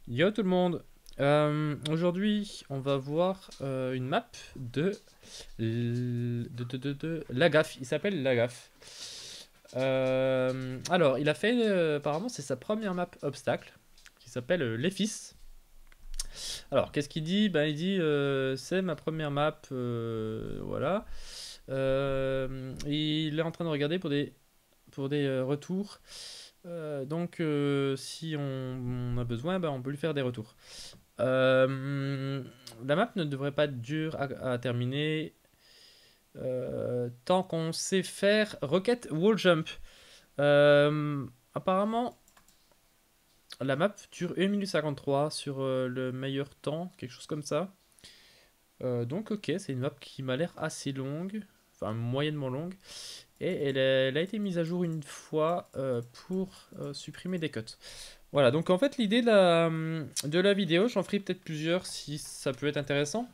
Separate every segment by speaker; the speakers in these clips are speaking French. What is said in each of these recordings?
Speaker 1: Yo tout le monde. Aujourd'hui, on va voir une map de Lagaf. Il s'appelle Lagaf. Alors, il a fait, apparemment, c'est sa première map obstacle qui s'appelle Les Fils. Alors, qu'est-ce qu'il dit? Ben, il dit c'est ma première map, voilà. Il est en train de regarder pour des retours. Donc, si on a besoin, ben, on peut lui faire des retours. La map ne devrait pas être dure à terminer tant qu'on sait faire Rocket Wall Jump. Apparemment, la map dure 1 minute 53 sur le meilleur temps, quelque chose comme ça. Donc, ok, c'est une map qui m'a l'air assez longue, enfin moyennement longue. Et elle a été mise à jour une fois pour supprimer des cuts. Voilà, donc en fait l'idée de la vidéo, j'en ferai peut-être plusieurs si ça peut être intéressant.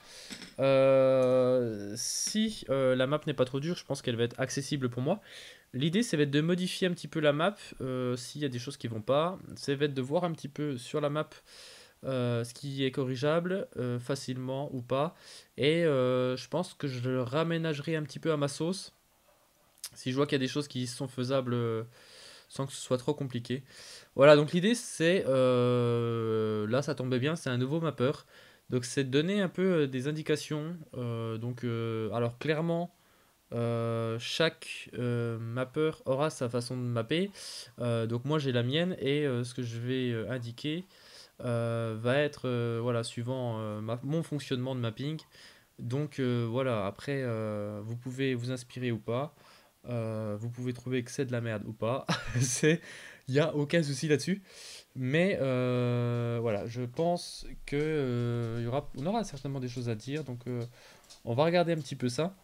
Speaker 1: Si la map n'est pas trop dure, je pense qu'elle va être accessible pour moi. L'idée, ça va être de modifier un petit peu la map s'il y a des choses qui vont pas. Ça va être de voir un petit peu sur la map ce qui est corrigeable facilement ou pas. Et je pense que je le raménagerai un petit peu à ma sauce. Si je vois qu'il y a des choses qui sont faisables sans que ce soit trop compliqué. Voilà, donc l'idée c'est, là ça tombait bien, c'est un nouveau mapper. Donc c'est de donner un peu des indications. Alors clairement, chaque mapper aura sa façon de mapper. Donc moi j'ai la mienne et ce que je vais indiquer va être voilà, suivant mon fonctionnement de mapping. Donc voilà, après vous pouvez vous inspirer ou pas. Vous pouvez trouver que c'est de la merde ou pas. Il n'y a aucun souci là-dessus. Mais voilà, je pense que on aura certainement des choses à dire. Donc on va regarder un petit peu ça.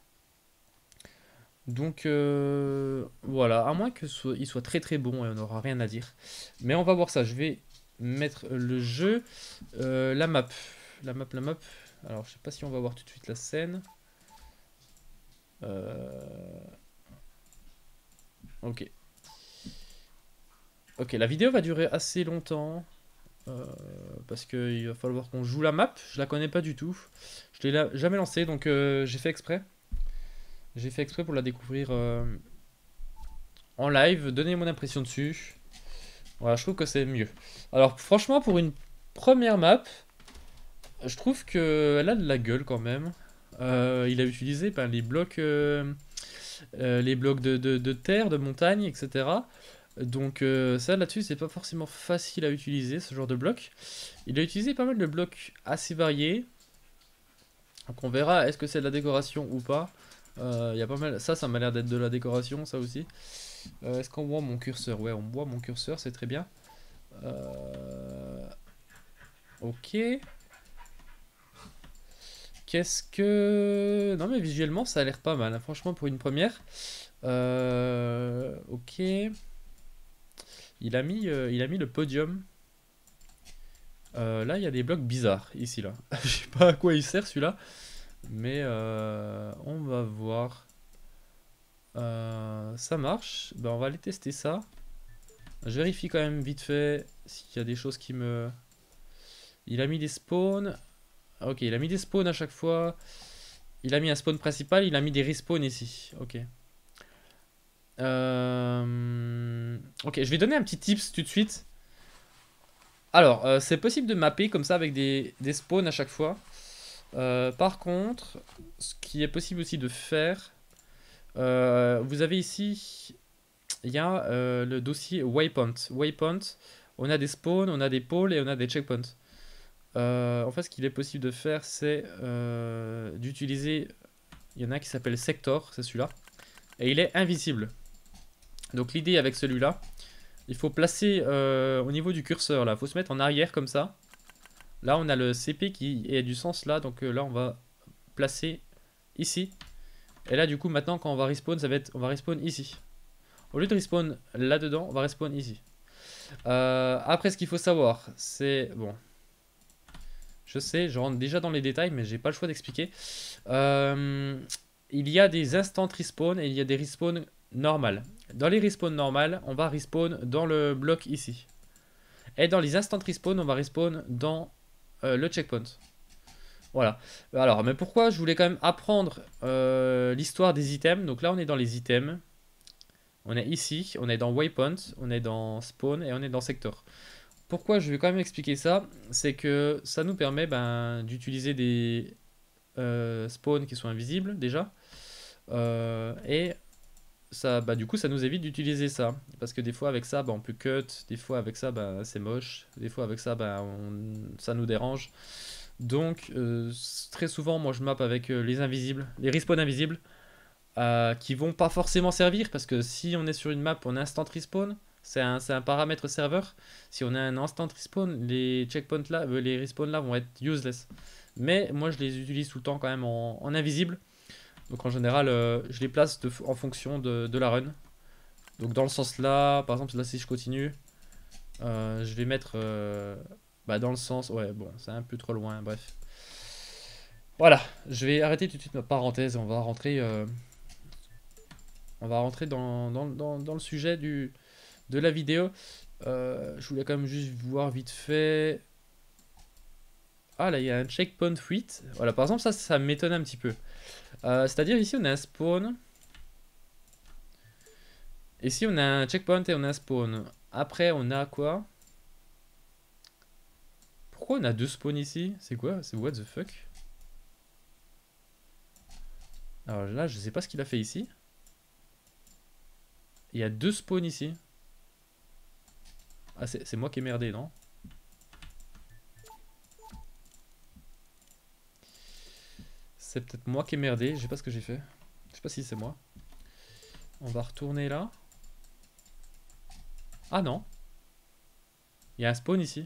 Speaker 1: Donc voilà, à moins il soit très très bon et on n'aura rien à dire. Mais on va voir ça. Je vais mettre le jeu, la map. La map. Alors je sais pas si on va voir tout de suite la scène. Ok. Ok, la vidéo va durer assez longtemps. euh, Parce qu'il va falloir qu'on joue la map. Je la connais pas du tout. Je l'ai jamais lancée, donc j'ai fait exprès. J'ai fait exprès pour la découvrir en live, donner mon impression dessus. Voilà, je trouve que c'est mieux. Alors franchement, pour une première map, je trouve qu'elle a de la gueule quand même. Il a utilisé ben, les blocs de terre, de montagne, etc. Donc ça là-dessus c'est pas forcément facile à utiliser ce genre de bloc. Il a utilisé pas mal de blocs assez variés. Donc on verra est-ce que c'est de la décoration ou pas. Il y a pas mal. Ça m'a l'air d'être de la décoration, ça aussi. Est-ce qu'on voit mon curseur? Ouais, on voit mon curseur, c'est très bien. Ok. Qu'est-ce que... Non mais visuellement ça a l'air pas mal, hein. Franchement pour une première. Ok. Il a mis le podium. Là il y a des blocs bizarres ici là. Je sais pas à quoi il sert celui-là. Mais on va voir. Ça marche. Ben, on va aller tester ça. Je vérifie quand même vite fait s'il y a des choses qui me... Il a mis des spawns. Ok, il a mis des spawns à chaque fois. Il a mis un spawn principal, il a mis des respawns ici. Ok. Ok, je vais donner un petit tips tout de suite. Alors, c'est possible de mapper comme ça avec des spawns à chaque fois. Par contre, ce qui est possible aussi de faire, vous avez ici, il y a le dossier waypoint. Waypoint, on a des spawns, on a des pôles et on a des checkpoints. En fait, ce qu'il est possible de faire, c'est d'utiliser. Il y en a un qui s'appelle Sector, c'est celui-là. Et il est invisible. Donc l'idée avec celui-là, il faut placer au niveau du curseur là, il faut se mettre en arrière comme ça. Là on a le CP qui est du sens là, donc là on va placer ici. Et là du coup maintenant quand on va respawn, ça va être, on va respawn ici. Au lieu de respawn là-dedans, on va respawn ici. Après ce qu'il faut savoir, c'est... Bon, je sais, je rentre déjà dans les détails, mais j'ai pas le choix d'expliquer. Il y a des instant respawn et il y a des respawns normales. Dans les respawns normales, on va respawn dans le bloc ici. Et dans les instant respawn, on va respawn dans le checkpoint. Voilà. Alors, mais pourquoi je voulais quand même apprendre l'histoire des items. Donc là, on est dans les items. On est ici, on est dans waypoint, on est dans spawn et on est dans sector. Pourquoi je vais quand même expliquer ça? C'est que ça nous permet d'utiliser des spawns qui sont invisibles déjà. Et ça, du coup, ça nous évite d'utiliser ça. Parce que des fois, avec ça, on peut cut. Des fois, avec ça, c'est moche. Des fois, avec ça, ça nous dérange. Donc, très souvent, moi, je map avec les invisibles, les respawns invisibles, qui vont pas forcément servir. Parce que si on est sur une map, on a instant respawn. C'est un paramètre serveur. Si on a un instant respawn, les checkpoints là, les respawns là vont être useless. Mais moi, je les utilise tout le temps quand même en invisible. Donc en général, je les place en fonction de la run. Donc dans le sens là, par exemple, là si je continue, je vais mettre dans le sens... Ouais, bon, c'est un peu trop loin, bref. Voilà, je vais arrêter tout de suite ma parenthèse. On va rentrer dans le sujet de la vidéo. Je voulais quand même juste voir vite fait... Ah là, il y a un checkpoint 8. Voilà, par exemple, ça m'étonne un petit peu. C'est-à-dire ici on a un spawn. Ici on a un checkpoint et on a un spawn. Après on a quoi? Pourquoi on a deux spawns ici? C'est quoi? C'est what the fuck? Alors là je sais pas ce qu'il a fait ici. Il y a deux spawns ici. Ah c'est moi qui ai merdé, non? C'est peut-être moi qui ai merdé, je sais pas ce que j'ai fait. Je sais pas si c'est moi. On va retourner là. Ah non. Il y a un spawn ici.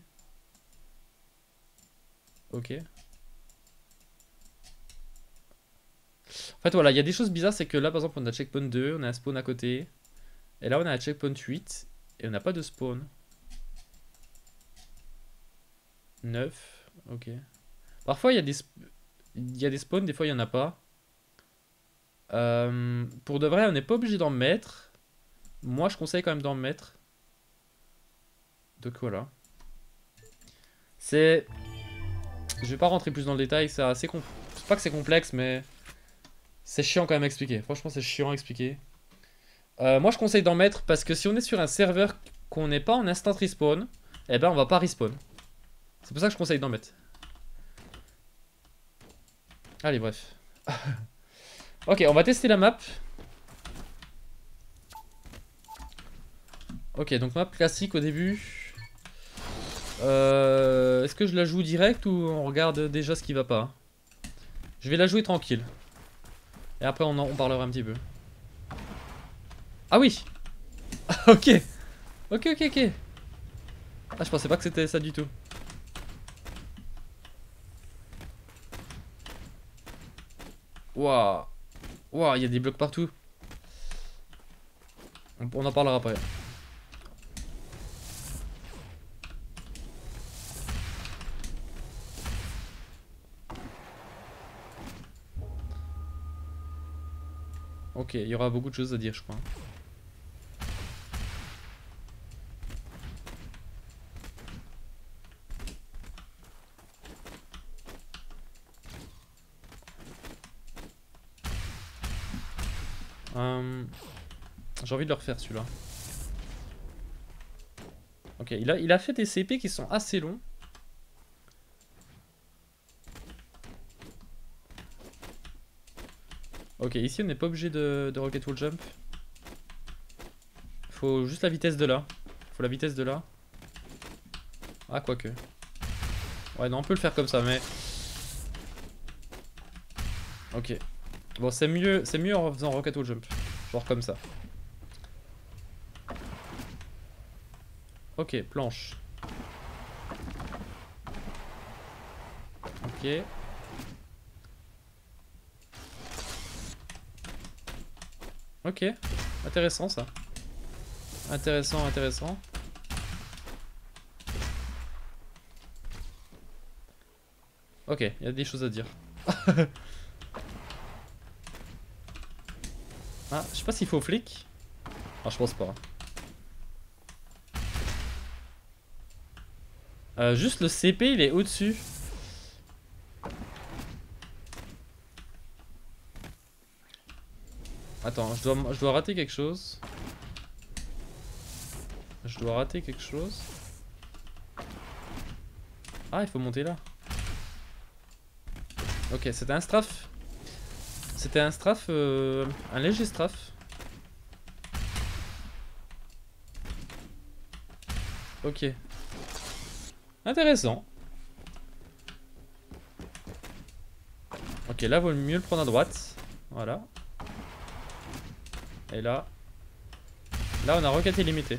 Speaker 1: Ok. En fait voilà, il y a des choses bizarres, c'est que là par exemple on a checkpoint 2, on a un spawn à côté. Et là on a un checkpoint 8 et on n'a pas de spawn. 9, ok. Parfois il y a des spawns, des fois il n'y en a pas. Pour de vrai, on n'est pas obligé d'en mettre. Moi je conseille quand même d'en mettre. Donc voilà. Je vais pas rentrer plus dans le détail, c'est assez c'est pas que c'est complexe, mais c'est chiant quand même à expliquer. Franchement, c'est chiant à expliquer. Moi, je conseille d'en mettre parce que si on est sur un serveur qu'on n'est pas en instant respawn, eh ben on va pas respawn. C'est pour ça que je conseille d'en mettre. Allez, bref. Ok, on va tester la map. Ok, donc map classique au début. Est-ce que je la joue direct ou on regarde déjà ce qui va pas? Je vais la jouer tranquille. Et après on parlera un petit peu. Ah oui. Ok. Ok. Ah je pensais pas que c'était ça du tout. Waouh. Waouh, il y a des blocs partout. On en parlera après. Ok, il y aura beaucoup de choses à dire, je crois. J'ai envie de le refaire celui-là. Ok, il a fait des CP qui sont assez longs. Ok, ici on n'est pas obligé de rocket wall jump. Faut juste la vitesse de là. Faut la vitesse de là. Ah, quoique. Ouais, non, on peut le faire comme ça, mais... Ok. Bon, c'est mieux en faisant rocket wall jump. Genre comme ça. Ok, planche. Ok. Ok. Intéressant ça. Intéressant. Ok, il y a des choses à dire. Ah, je sais pas s'il faut flic. Ah, je pense pas. Juste le CP il est au-dessus. Attends, je dois rater quelque chose. Je dois rater quelque chose. Ah, il faut monter là. Ok, c'était un strafe. C'était un strafe, un léger strafe. Ok. Intéressant. Ok, là, vaut mieux le prendre à droite. Voilà. Et là. Là, on a requêté limité.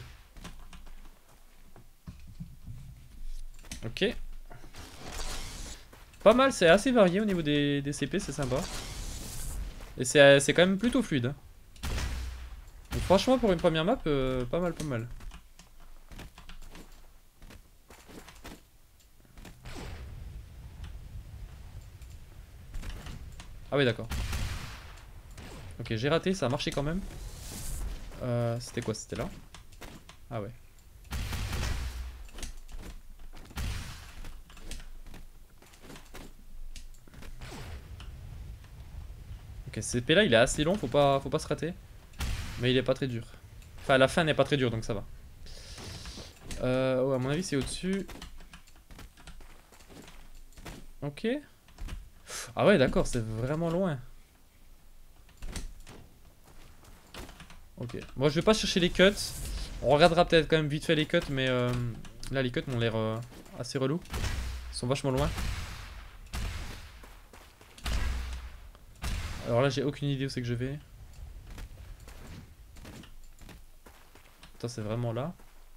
Speaker 1: Ok. Pas mal, c'est assez varié au niveau des CP, c'est sympa. Et c'est quand même plutôt fluide. Hein. Donc, franchement, pour une première map, pas mal, pas mal. Ah oui, d'accord. Ok, j'ai raté, ça a marché quand même. C'était quoi? C'était là? Ah ouais. Ok, ce CP là, il est assez long, faut pas se rater. Mais il est pas très dur. Enfin, la fin n'est pas très dure, donc ça va. Ouais, à mon avis, c'est au-dessus. Ok. Ah ouais, d'accord, c'est vraiment loin. Ok. Moi, je vais pas chercher les cuts. On regardera peut-être quand même vite fait les cuts, mais là, les cuts m'ont l'air assez relous. Ils sont vachement loin. Alors là, j'ai aucune idée où c'est que je vais. Putain, c'est vraiment là.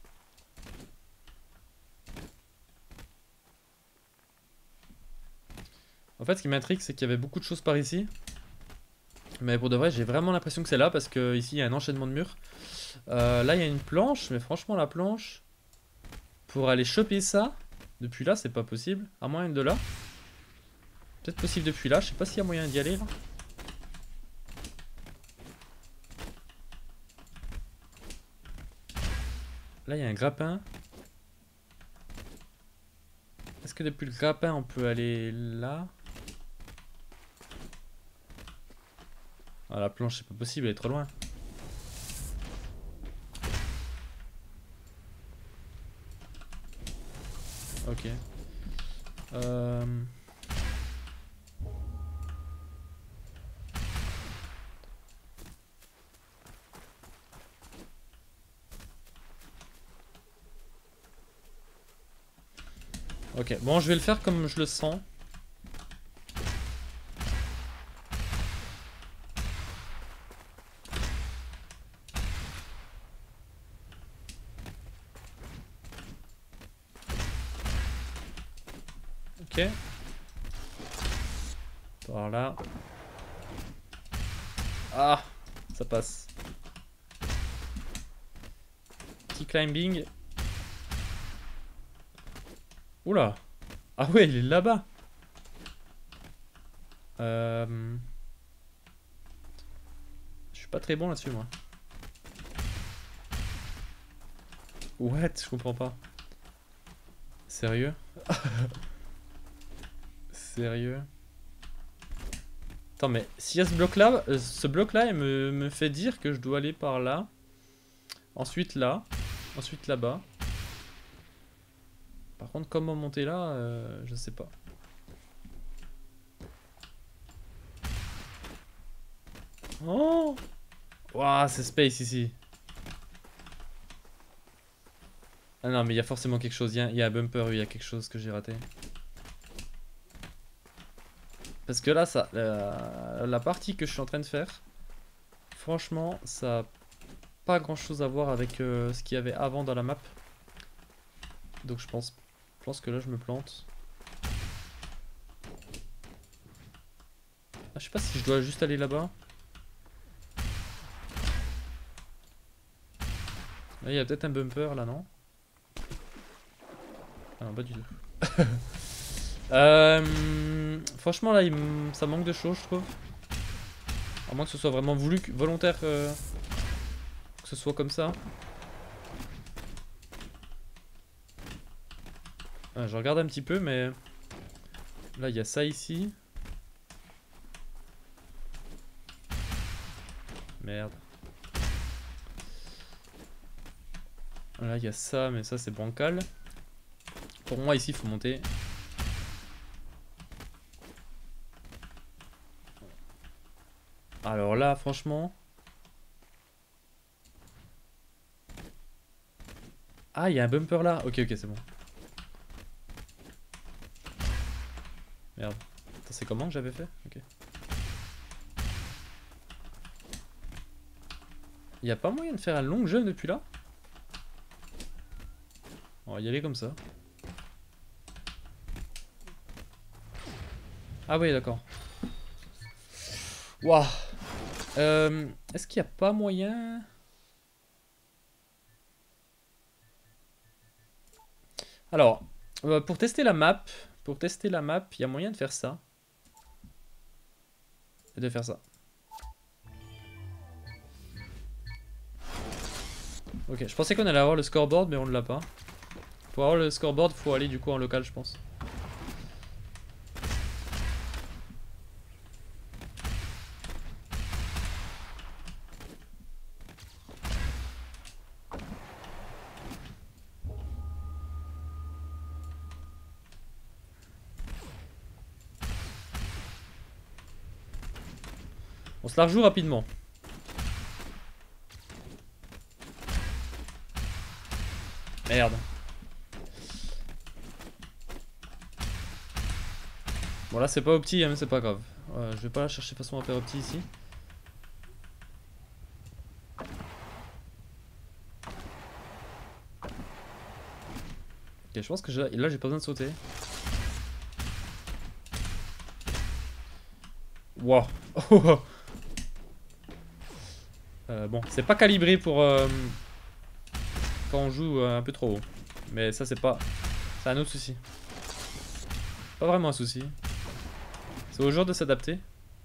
Speaker 1: En fait, ce qui m'intrigue, c'est qu'il y avait beaucoup de choses par ici. Mais pour de vrai, j'ai vraiment l'impression que c'est là parce que ici il y a un enchaînement de murs. Là, il y a une planche, mais franchement, la planche, pour aller choper ça, depuis là, c'est pas possible. À moins de là. Peut-être possible depuis là, je sais pas s'il y a moyen d'y aller là. Là, il y a un grappin. Est-ce que depuis le grappin, on peut aller là? Ah, la planche, c'est pas possible, elle est trop loin. Ok. Ok, bon, je vais le faire comme je le sens. Ok. Par là. Ah, ça passe. Petit climbing. Oula. Ah ouais, il est là-bas. Je suis pas très bon là-dessus, moi. What? Je comprends pas. Sérieux? Sérieux? Attends, mais s'il y a ce bloc-là, il me fait dire que je dois aller par là. Ensuite là. Ensuite là-bas. Par contre, comment monter là, je sais pas. Oh! Waouh, c'est space ici. Ah non, mais il y a forcément quelque chose. Il y a un bumper, il y a quelque chose que j'ai raté. Parce que là, ça, la partie que je suis en train de faire, franchement, ça a pas grand chose à voir avec ce qu'il y avait avant dans la map. Donc je pense que là, je me plante. Ah, je sais pas si je dois juste aller là-bas. Là, il y a peut-être un bumper là, non? Ah non, pas du tout. Franchement, là, ça manque de choses, je trouve. À moins que ce soit vraiment voulu, volontaire, que ce soit comme ça. Je regarde un petit peu, mais... Là, il y a ça ici. Merde. Là, il y a ça, mais ça, c'est bancal. Pour moi, ici, il faut monter. Alors là, franchement... Ah, il y a un bumper là. Ok, ok, c'est bon. Merde. C'est comment que j'avais fait? Ok. Il n'y a pas moyen de faire un long jump depuis là? On va y aller comme ça. Ah oui, d'accord. Waouh. Est-ce qu'il n'y a pas moyen... Alors, pour tester la map, il y a moyen de faire ça. Et de faire ça. Ok, je pensais qu'on allait avoir le scoreboard, mais on ne l'a pas. Pour avoir le scoreboard, il faut aller du coup en local, je pense. On se la rejoue rapidement. Merde. Bon là c'est pas opti, hein, mais c'est pas grave. Je vais pas chercher façon à faire opti ici. Ok, je pense que là j'ai pas besoin de sauter. Wow. Bon, c'est pas calibré pour quand on joue un peu trop haut. Mais ça c'est pas... C'est un autre souci. Pas vraiment un souci. C'est au joueur de s'adapter.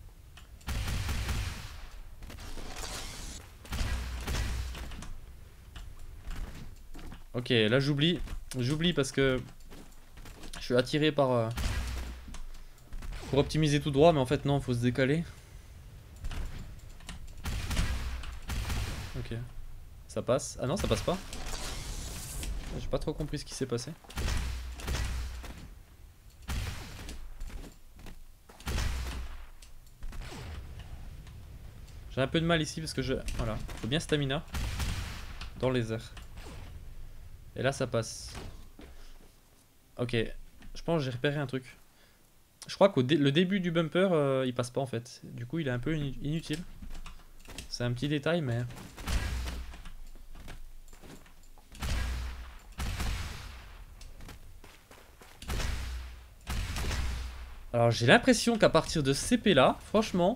Speaker 1: Ok, là j'oublie. J'oublie parce que je suis attiré par... pour optimiser tout droit, mais en fait non, faut se décaler. Ok. Ça passe. Ah non, ça passe pas. J'ai pas trop compris ce qui s'est passé. J'ai un peu de mal ici parce que je... Voilà, faut bien stamina. Dans les airs. Et là ça passe. Ok, je pense que j'ai repéré un truc. Je crois qu'au le début du bumper, il passe pas en fait. Du coup il est un peu inutile. C'est un petit détail mais... Alors j'ai l'impression qu'à partir de CP là, franchement...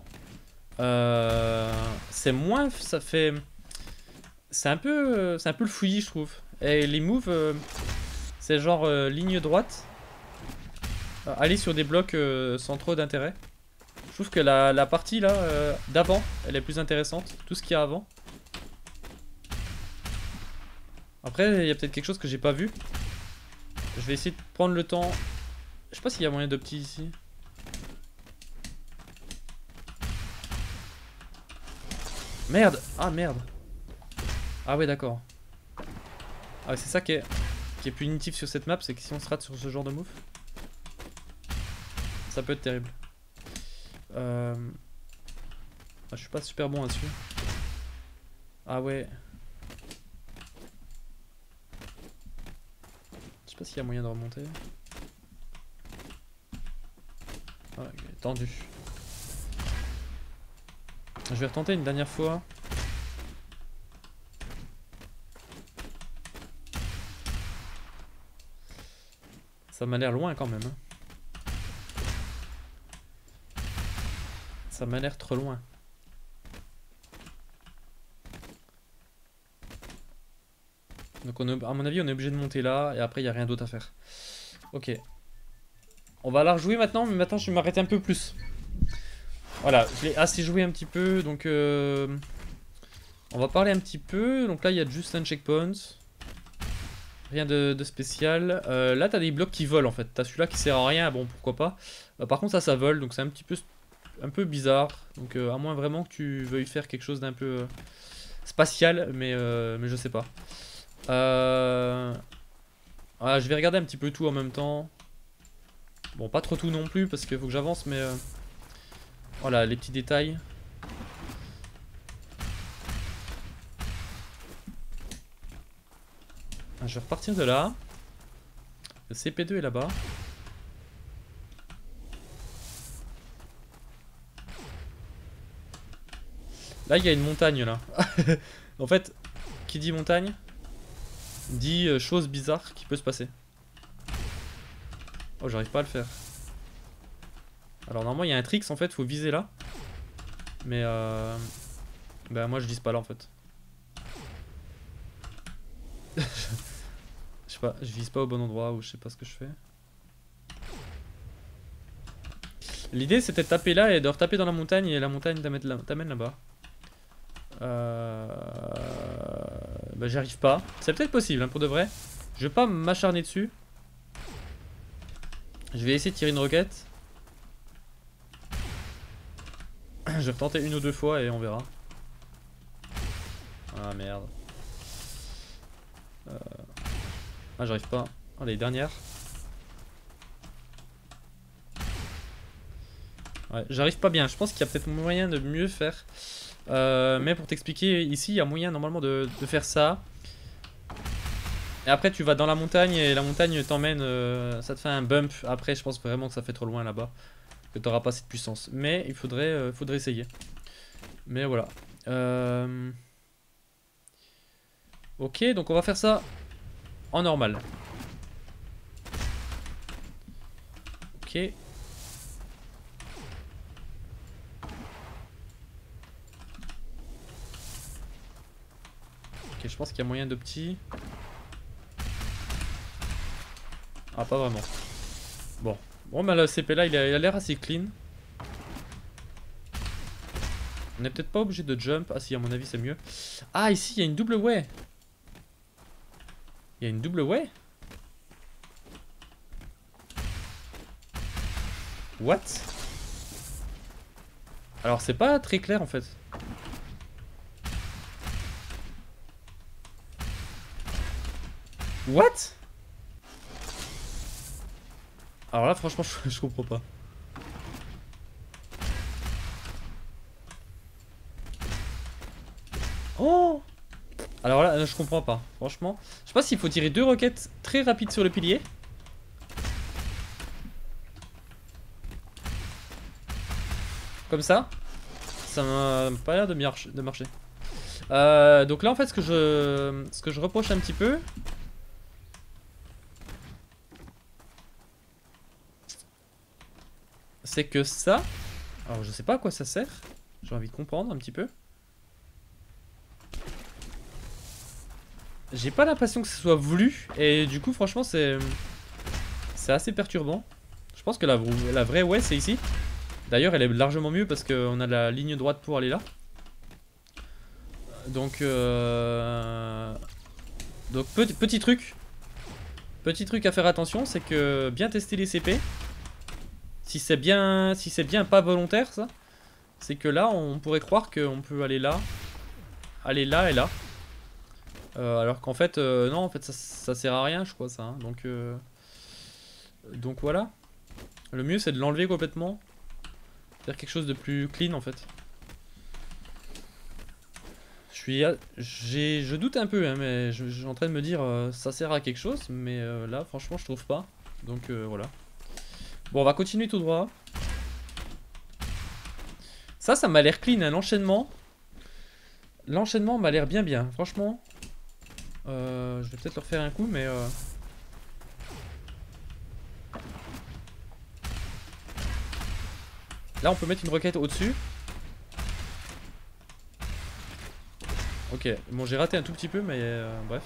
Speaker 1: c'est moins... Ça fait... C'est un peu le fouillis je trouve. Et les moves, c'est genre ligne droite. Aller sur des blocs sans trop d'intérêt. Je trouve que la partie là d'avant, elle est plus intéressante. Tout ce qu'il y a avant. Après, il y a peut-être quelque chose que j'ai pas vu. Je vais essayer de prendre le temps. Je sais pas s'il y a moyen d'opti ici. Merde! Ah merde! Ah ouais d'accord. Ah ouais, c'est ça qui est punitif sur cette map, c'est que si on se rate sur ce genre de move, ça peut être terrible. Ah, je suis pas super bon là-dessus. Ah ouais. Je sais pas s'il y a moyen de remonter. Ah, il est tendu. Je vais retenter une dernière fois. Ça m'a l'air loin quand même. Ça m'a l'air trop loin. Donc à mon avis on est obligé de monter là et après il n'y a rien d'autre à faire. Ok. On va la rejouer maintenant, mais maintenant je vais m'arrêter un peu plus. Voilà, je l'ai assez joué un petit peu, donc on va parler un petit peu. Donc là il y a juste un checkpoint. Rien de spécial. Là, t'as des blocs qui volent en fait. T'as celui-là qui sert à rien, bon, pourquoi pas. Par contre, ça vole, donc c'est un peu bizarre. Donc, à moins vraiment que tu veuilles faire quelque chose d'un peu spatial, mais je sais pas. Voilà, je vais regarder un petit peu tout en même temps. Bon, pas trop tout non plus, parce qu'il faut que j'avance, mais voilà, les petits détails. Je vais repartir de là. Le CP2 est là-bas. Là, il y a une montagne, là. En fait, qui dit montagne, dit chose bizarre qui peut se passer. Oh, j'arrive pas à le faire. Alors, normalement, il y a un tricks, en fait, faut viser là. Mais, bah, moi, je vise pas là, en fait. Je sais pas, je vise pas au bon endroit ou je sais pas ce que je fais. L'idée, c'était de taper là et de retaper dans la montagne et la montagne t'amène là-bas. Bah, j'y arrive pas. C'est peut-être possible, hein, pour de vrai. Je vais pas m'acharner dessus. Je vais essayer de tirer une roquette. Je vais tenter une ou deux fois et on verra. Ah merde. Ah, j'arrive pas. Allez, dernière. Ouais, j'arrive pas bien. Je pense qu'il y a peut-être moyen de mieux faire. Mais pour t'expliquer, ici, il y a moyen normalement de faire ça. Et après, tu vas dans la montagne et la montagne t'emmène. Ça te fait un bump. Après, je pense vraiment que ça fait trop loin là-bas. Que t'auras pas cette puissance. Mais il faudrait essayer. Mais voilà. Ok, donc on va faire ça en normal. Ok. Ok, je pense qu'il y a moyen de petit. Ah, pas vraiment. Bon. Bon, bah le CP là, il a l'air assez clean. On n'est peut-être pas obligé de jump. Ah si, à mon avis, c'est mieux. Ah, ici, il y a une double way. Il y a une double way? What? Alors, c'est pas très clair, en fait. What? Alors là, franchement, je comprends pas. Oh! Alors là, je comprends pas. Franchement, je sais pas s'il faut tirer deux roquettes très rapides sur le pilier. Comme ça. Ça m'a pas l'air de marcher. Donc là, en fait, ce que je reproche un petit peu, c'est que ça... Alors, je sais pas à quoi ça sert. J'ai envie de comprendre un petit peu. J'ai pas l'impression que ce soit voulu. Et du coup, franchement, c'est assez perturbant. Je pense que la vraie ouais, c'est ici. D'ailleurs, elle est largement mieux parce qu'on a la ligne droite pour aller là. Donc, petit truc. Petit truc à faire attention, c'est que bien tester les CP. Si c'est bien pas volontaire, ça, c'est que là, on pourrait croire qu'on peut aller là et là. Alors qu'en fait, non, en fait, ça sert à rien, je crois, ça. Hein. Donc voilà. Le mieux, c'est de l'enlever complètement. Faire quelque chose de plus clean, en fait. Je doute un peu, hein, mais je suis en train de me dire, ça sert à quelque chose, mais là, franchement, je trouve pas. Donc voilà. Bon, on va continuer tout droit. Ça m'a l'air clean, hein, l'enchaînement. L'enchaînement m'a l'air bien, franchement. Je vais peut-être leur faire un coup, mais... Là, on peut mettre une roquette au-dessus. Ok, bon, j'ai raté un tout petit peu, mais bref.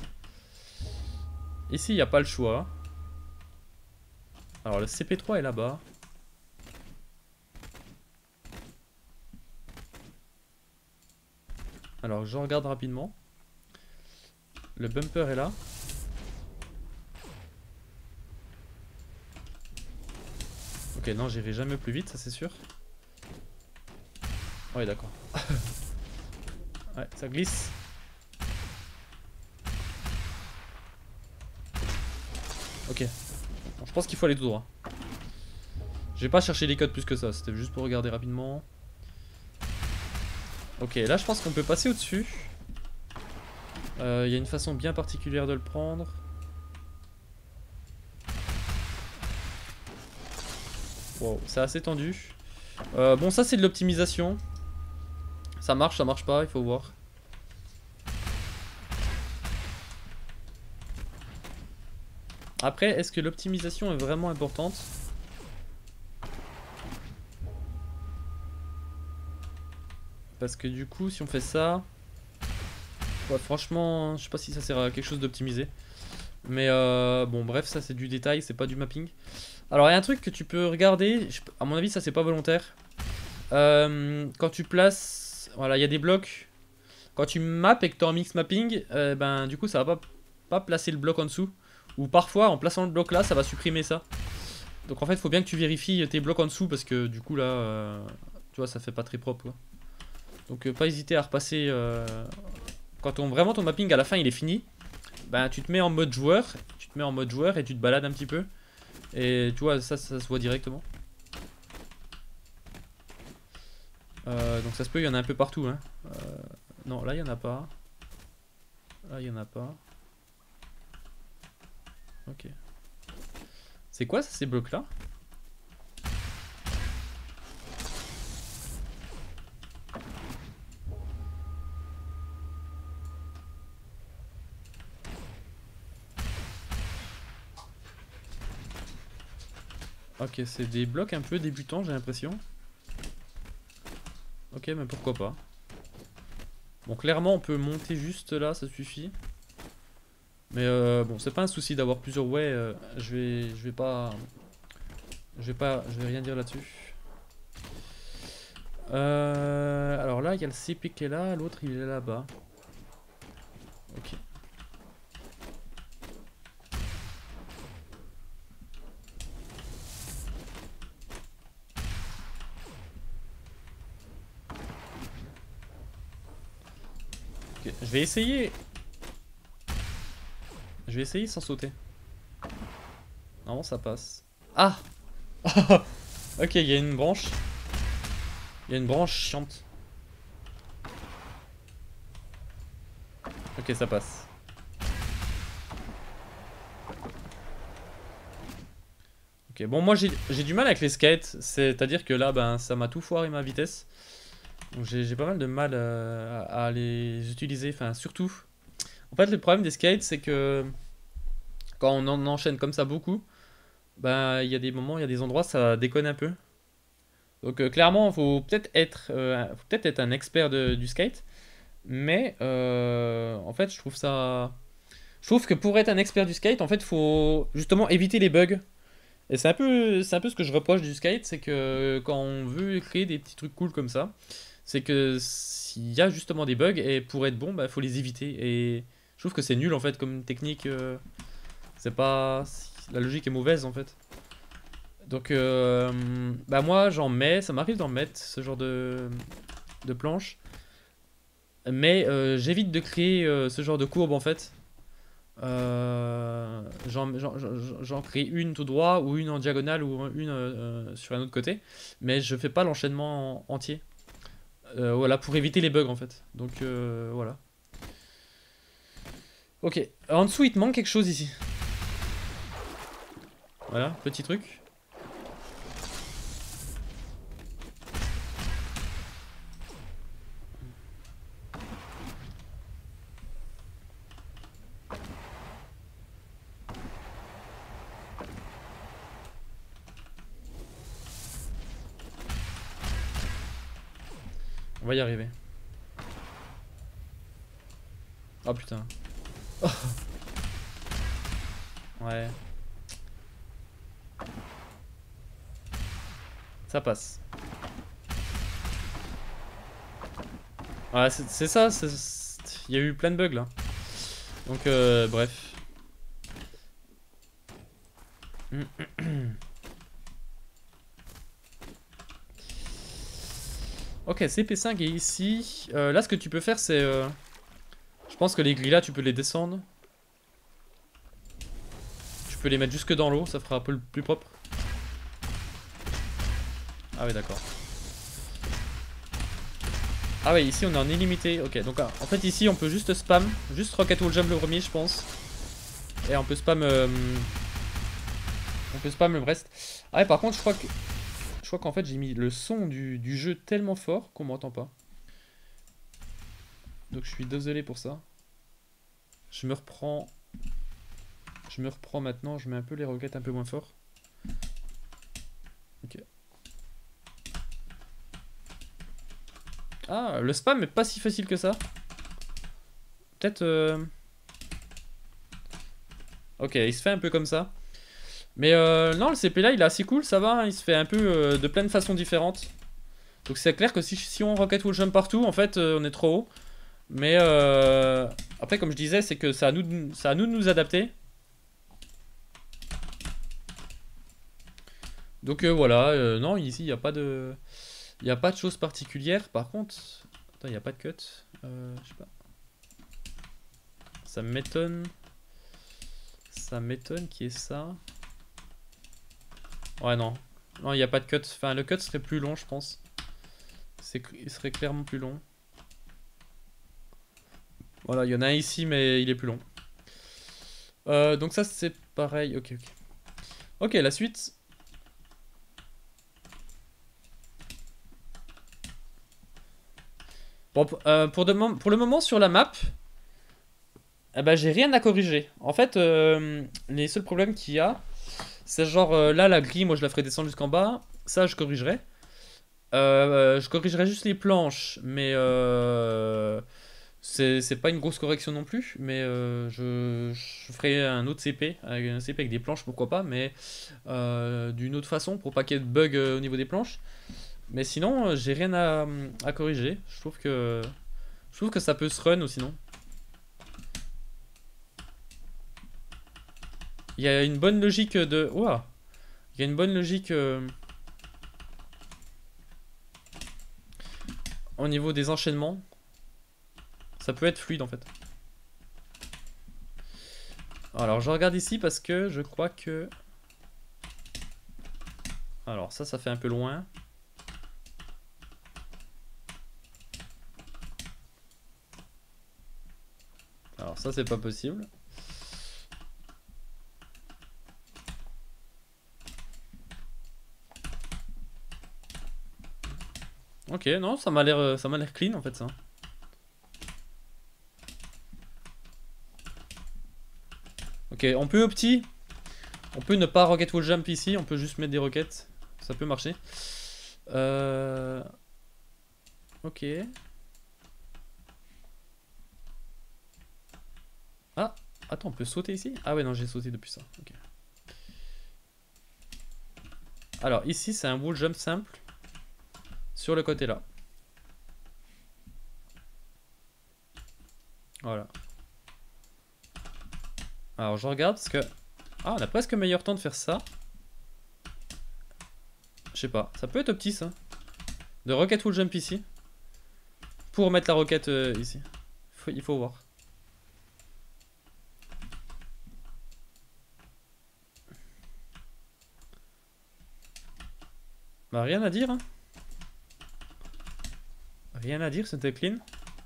Speaker 1: Ici, il n'y a pas le choix. Alors, le CP3 est là-bas. Alors, je regarde rapidement. Le bumper est là. Ok, non, j'irai jamais plus vite, ça c'est sûr. Ouais, d'accord. Ouais, ça glisse. Ok. Bon, je pense qu'il faut aller tout droit. J'ai pas cherché les codes plus que ça, c'était juste pour regarder rapidement. Ok, là je pense qu'on peut passer au-dessus. Il y a une façon bien particulière de le prendre. Wow, c'est assez tendu. Bon, ça c'est de l'optimisation. Ça marche pas, il faut voir. Après, est-ce que l'optimisation est vraiment importante? Parce que du coup, si on fait ça... Ouais, franchement, je sais pas si ça sert à quelque chose d'optimisé. Mais bon, bref, ça c'est du détail, c'est pas du mapping. Alors, il y a un truc que tu peux regarder. À mon avis, ça c'est pas volontaire. Quand tu places... Voilà, il y a des blocs. Quand tu mappes et que tu es en mix mapping, ben du coup, ça va pas placer le bloc en dessous. Ou parfois, en plaçant le bloc là, ça va supprimer ça. Donc en fait, il faut bien que tu vérifies tes blocs en dessous parce que du coup là, tu vois, ça fait pas très propre quoi. Donc pas hésiter à repasser quand vraiment ton mapping à la fin il est fini. Ben tu te mets en mode joueur, et tu te balades un petit peu. Et tu vois, ça se voit directement. Donc ça se peut, il y en a un peu partout. Hein. Non, là il y en a pas. Là il y en a pas. Ok. C'est quoi ça, ces blocs là? Ok, c'est des blocs un peu débutants, j'ai l'impression. Ok, mais pourquoi pas. Bon, clairement, on peut monter juste là, ça suffit. Mais bon, c'est pas un souci d'avoir plusieurs way. Je vais rien dire là-dessus. Alors là, il y a le CP qui est là, l'autre il est là-bas. Ok. Ok, je vais essayer. Je vais essayer sans sauter. Normalement ça passe. Ah. Ok, il y a une branche. Il y a une branche chiante. Ok, ça passe. Ok, bon, moi j'ai du mal avec les skates. C'est-à-dire que là, ben, ça m'a tout foiré ma vitesse. Donc j'ai pas mal de mal à les utiliser. Enfin, surtout. En fait, le problème des skates, c'est que quand on en enchaîne comme ça beaucoup, ben, il y a des moments, il y a des endroits, ça déconne un peu. Donc clairement, faut peut-être être un expert du skate. Mais en fait, je trouve ça. Je trouve que pour être un expert du skate, en fait, faut justement éviter les bugs. Et c'est un peu ce que je reproche du skate, c'est que quand on veut créer des petits trucs cool comme ça, c'est que s'il y a justement des bugs et pour être bon, bah faut les éviter. Et je trouve que c'est nul en fait comme technique. C'est pas, la logique est mauvaise en fait. Donc bah moi j'en mets, ça m'arrive d'en mettre ce genre de planche, mais j'évite de créer ce genre de courbe en fait. J'en crée une tout droit ou une en diagonale ou une sur un autre côté, mais je fais pas l'enchaînement entier. Voilà, pour éviter les bugs en fait. Donc voilà. Ok, en dessous il te manque quelque chose ici. Voilà, petit truc. On va y arriver. Oh putain. Ouais. Ça passe. Ouais, c'est ça. Il y a eu plein de bugs là. Donc, bref. Ok, CP5 est ici. Là, ce que tu peux faire, c'est... je pense que les grilles là, tu peux les descendre. Tu peux les mettre jusque dans l'eau, ça fera un peu plus propre. Ah ouais, d'accord. Ah ouais, ici on est en illimité. Ok, donc en fait ici on peut juste spam. Juste Rocket Wall Jump le premier, je pense. Et on peut spam... on peut spam le reste. Ah ouais, par contre, je crois que... Je crois qu'en fait j'ai mis le son du jeu tellement fort qu'on m'entend pas. Donc je suis désolé pour ça. Je me reprends... Je me reprends maintenant, je mets un peu les roquettes un peu moins fort. Ok. Ah, le spam est pas si facile que ça. Peut-être... Ok, il se fait un peu comme ça. Mais non, le CP là, il est assez cool, ça va. Hein, il se fait un peu de plein de façons différentes. Donc c'est clair que si on rocket wall jump partout, en fait, on est trop haut. Mais après, comme je disais, c'est que c'est à nous de nous adapter. Donc voilà, non, ici, il n'y a pas de... Il n'y a pas de choses particulières. Par contre... Attends, il n'y a pas de cut. Je sais pas. Ça m'étonne. Ça m'étonne qu'il y ait ça. Ouais, non. Non, il n'y a pas de cut. Enfin, le cut serait plus long, je pense. Il serait clairement plus long. Voilà, il y en a un ici, mais il est plus long. Donc ça, c'est pareil. Ok, ok. Ok, la suite. Bon, pour le moment, sur la map, eh ben, j'ai rien à corriger. En fait, les seuls problèmes qu'il y a, c'est genre là, la grille, moi je la ferai descendre jusqu'en bas. Ça, je corrigerai. Je corrigerai juste les planches, mais c'est pas une grosse correction non plus. Mais je ferai un autre CP, un CP avec des planches, pourquoi pas, mais d'une autre façon pour pas qu'il y ait de bugs au niveau des planches. Mais sinon, j'ai rien à corriger. Je trouve que ça peut se run ou sinon. Il y a une bonne logique de... Ouah. Il y a une bonne logique au niveau des enchaînements. Ça peut être fluide en fait. Alors je regarde ici parce que je crois que... Alors ça fait un peu loin. Alors ça c'est pas possible. Ok, non, ça m'a l'air clean en fait ça. Ok, on peut opti. On peut ne pas rocket wall jump ici, on peut juste mettre des roquettes. Ça peut marcher. Ok. Ah, attends, on peut sauter ici? Ah ouais, non, j'ai sauté depuis ça. Ok. Alors ici, c'est un wall jump simple. Sur le côté là. Voilà. Alors je regarde parce que... Ah, on a presque meilleur temps de faire ça. Je sais pas, ça peut être petit ça. De rocket wall jump ici. Pour mettre la roquette ici. Il faut voir. Bah rien à dire hein. Rien à dire, c'était clean.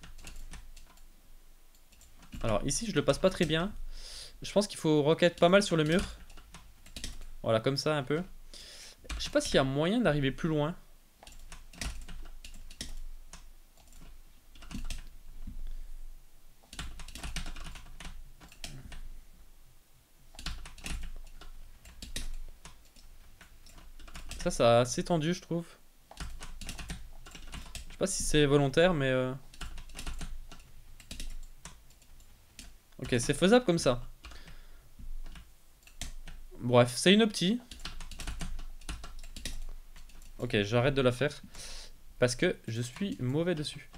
Speaker 1: Alors ici je le passe pas très bien. Je pense qu'il faut rocket pas mal sur le mur. Voilà, comme ça un peu. Je sais pas s'il y a moyen d'arriver plus loin. Ça a assez tendu je trouve. Je sais pas si c'est volontaire mais... Ok, c'est faisable comme ça. Bref, c'est une opti. Ok, j'arrête de la faire. Parce que je suis mauvais dessus.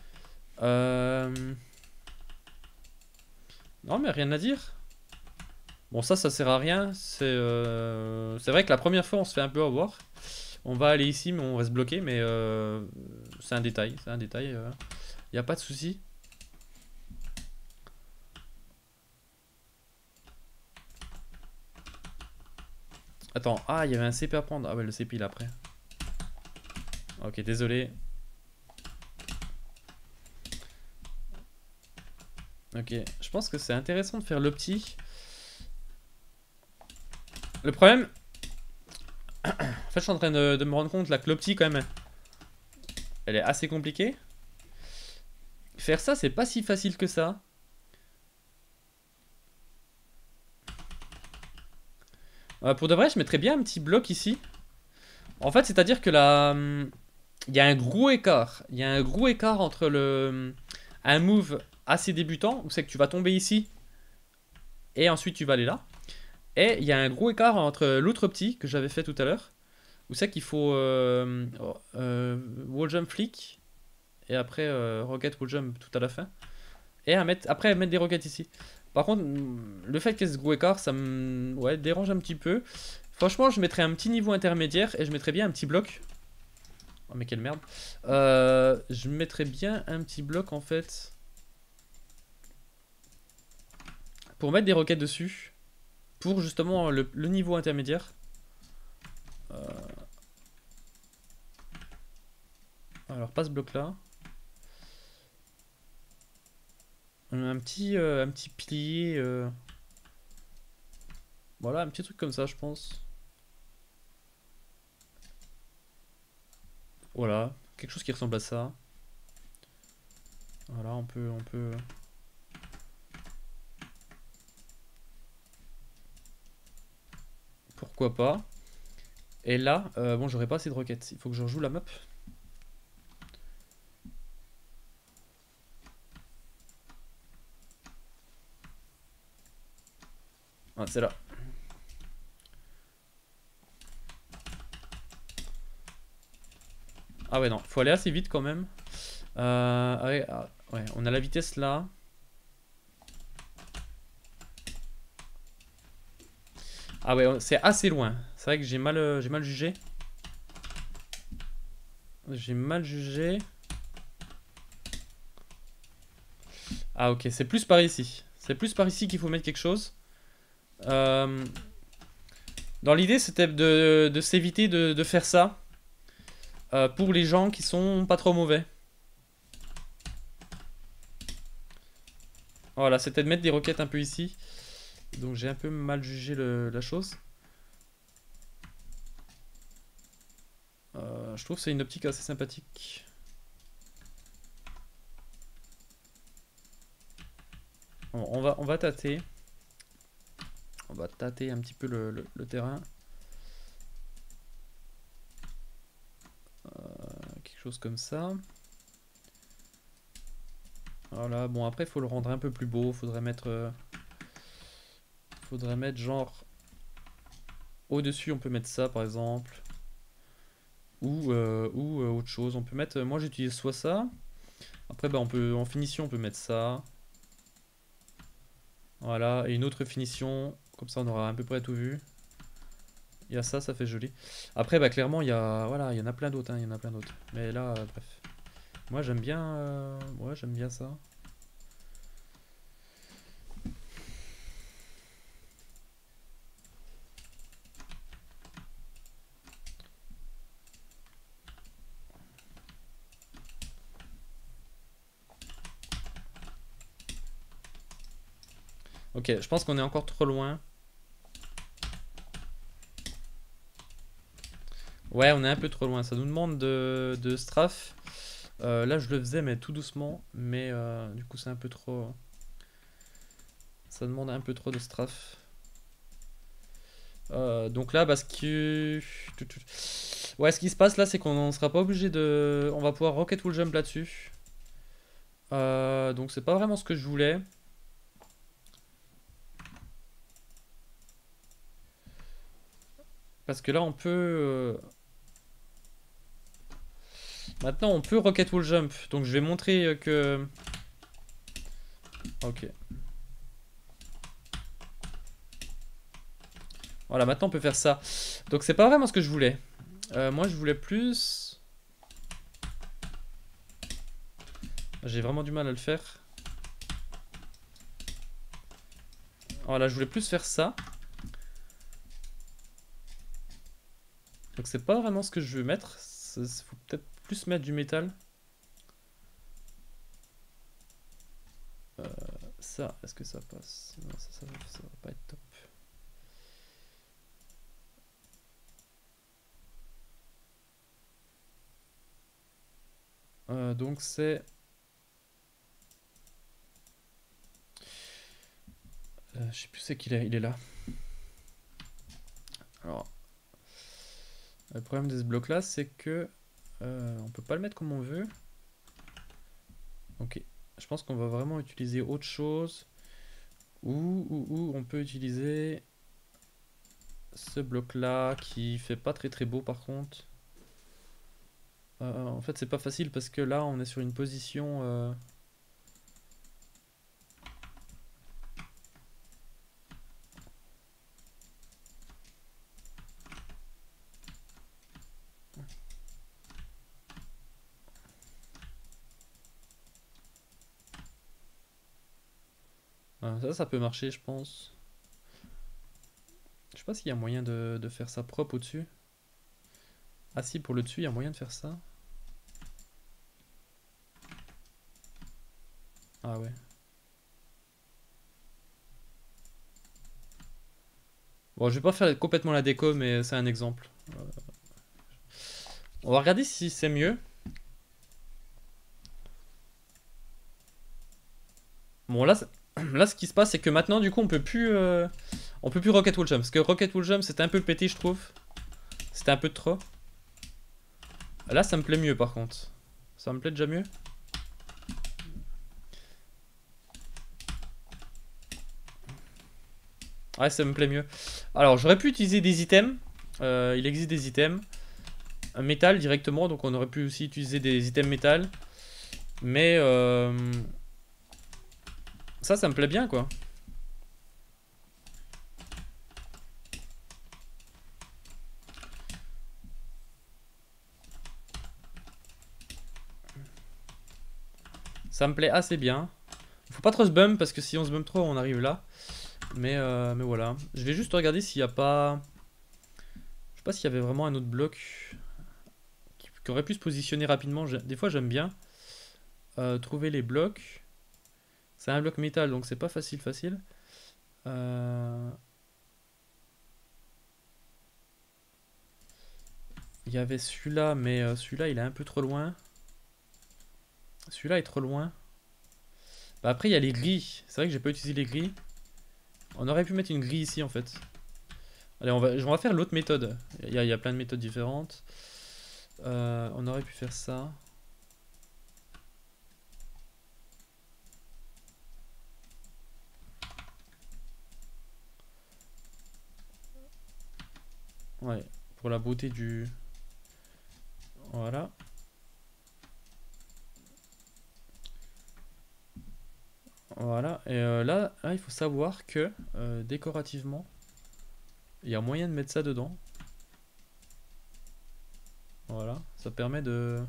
Speaker 1: Non mais rien à dire. Bon ça sert à rien. C'est vrai que la première fois on se fait un peu avoir. On va aller ici, mais on reste bloqué. Mais c'est un détail. C'est un détail. Y a pas de souci. Attends. Ah, il y avait un CP à prendre. Ah ouais, le CP il est après. Ok, désolé. Ok, je pense que c'est intéressant de faire l'opti. Le problème... En fait, je suis en train de me rendre compte là, que l'opti, quand même, elle est assez compliquée. Faire ça, c'est pas si facile que ça. Pour de vrai, je mettrais bien un petit bloc ici. En fait, c'est-à-dire que là... Il y a un gros écart. Il y a un gros écart entre un move assez débutant, où c'est que tu vas tomber ici, et ensuite tu vas aller là. Et il y a un gros écart entre l'autre petit que j'avais fait tout à l'heure, où c'est qu'il faut wall jump flick, et après rocket wall jump tout à la fin. Et après mettre des roquettes ici. Par contre, le fait qu'il y ait ce gros écart, ça me dérange un petit peu. Franchement, je mettrais un petit niveau intermédiaire, et je mettrais bien un petit bloc. Oh mais quelle merde. Je mettrais bien un petit bloc en fait. Pour mettre des roquettes dessus. Pour justement le niveau intermédiaire. Alors pas ce bloc là. Un petit pilier. Voilà, un petit truc comme ça je pense. Voilà, quelque chose qui ressemble à ça. Voilà, on peut... Pourquoi pas. Et là, bon, j'aurais pas assez de roquettes. Il faut que je rejoue la map. Ah, c'est là. Ah ouais, non, faut aller assez vite quand même. Ouais, on a la vitesse là. Ah ouais, c'est assez loin. C'est vrai que j'ai mal jugé. J'ai mal jugé. Ah ok, c'est plus par ici. C'est plus par ici qu'il faut mettre quelque chose. Dans l'idée, c'était de s'éviter de faire ça. Pour les gens qui sont pas trop mauvais. Voilà, c'était de mettre des roquettes un peu ici. Donc j'ai un peu mal jugé la chose. Je trouve que c'est une optique assez sympathique. Bon, on va tâter. On va tâter un petit peu le terrain. Quelque chose comme ça. Voilà, bon après il faut le rendre un peu plus beau. Faudrait mettre genre... Au-dessus on peut mettre ça par exemple. Ou autre chose. On peut mettre... Moi j'utilise soit ça. Après bah, en finition on peut mettre ça. Voilà, et une autre finition. Comme ça on aura à peu près tout vu. Il y a ça, ça fait joli. Après bah clairement il y a... Voilà, il y en a plein d'autres. Hein, il y en a plein d'autres. Mais là, bref. Moi j'aime bien... Ouais, j'aime bien ça. Ok, je pense qu'on est encore trop loin. Ouais, on est un peu trop loin. Ça nous demande de strafe. Là, je le faisais, mais tout doucement. Mais du coup, c'est un peu trop... Ça demande un peu trop de strafe. Donc là, parce que... Ouais, ce qui se passe là, c'est qu'on sera pas obligé de... On va pouvoir rocket wall jump là-dessus. Donc c'est pas vraiment ce que je voulais. Parce que là, on peut... Maintenant, on peut rocket wall jump. Donc je vais montrer que... Ok. Voilà, maintenant on peut faire ça. Donc c'est pas vraiment ce que je voulais. Moi je voulais plus... J'ai vraiment du mal à le faire. Voilà, je voulais plus faire ça. Donc c'est pas vraiment ce que je veux mettre. Il faut peut-être plus mettre du métal. Ça, est-ce que ça passe? Non, ça va pas être top. Donc c'est... je sais plus c'est qu'il est, il est là. Alors, le problème de ce bloc là, c'est que on peut pas le mettre comme on veut. Ok, je pense qu'on va vraiment utiliser autre chose. Ou on peut utiliser ce bloc là qui fait pas très beau par contre. En fait, c'est pas facile parce que là, on est sur une position. Ça peut marcher, je pense. Je sais pas s'il y a moyen de faire ça propre au-dessus. Ah si, pour le dessus, il y a moyen de faire ça. Ah ouais. Bon, je vais pas faire complètement la déco, mais c'est un exemple. On va regarder si c'est mieux. Bon, là, là, ce qui se passe, c'est que maintenant, du coup, on peut plus Rocket Wall Jump. Parce que Rocket Wall Jump, c'était un peu pété, je trouve. C'était un peu de trop. Là, ça me plaît mieux, par contre. Ça me plaît déjà mieux. Ouais, ça me plaît mieux. Alors, j'aurais pu utiliser des items. Il existe des items. Un métal directement, donc on aurait pu aussi utiliser des items métal. Mais ça me plaît bien, quoi. Ça me plaît assez bien. Faut pas trop se bum parce que si on se bum trop, on arrive là. Mais voilà. Je vais juste regarder s'il n'y a pas... Je sais pas s'il y avait vraiment un autre bloc qui aurait pu se positionner rapidement. Des fois, j'aime bien trouver les blocs. C'est un bloc métal, donc c'est pas facile. Il y avait celui-là, mais celui-là, il est un peu trop loin. Celui-là est trop loin. Bah après, il y a les grilles. C'est vrai que j'ai pas utilisé les grilles. On aurait pu mettre une grille ici, en fait. Allez, on va faire l'autre méthode. Il y a plein de méthodes différentes. On aurait pu faire ça. Ouais, pour la beauté du... Voilà. Voilà, et là, il faut savoir que décorativement, il y a moyen de mettre ça dedans. Voilà, ça permet de...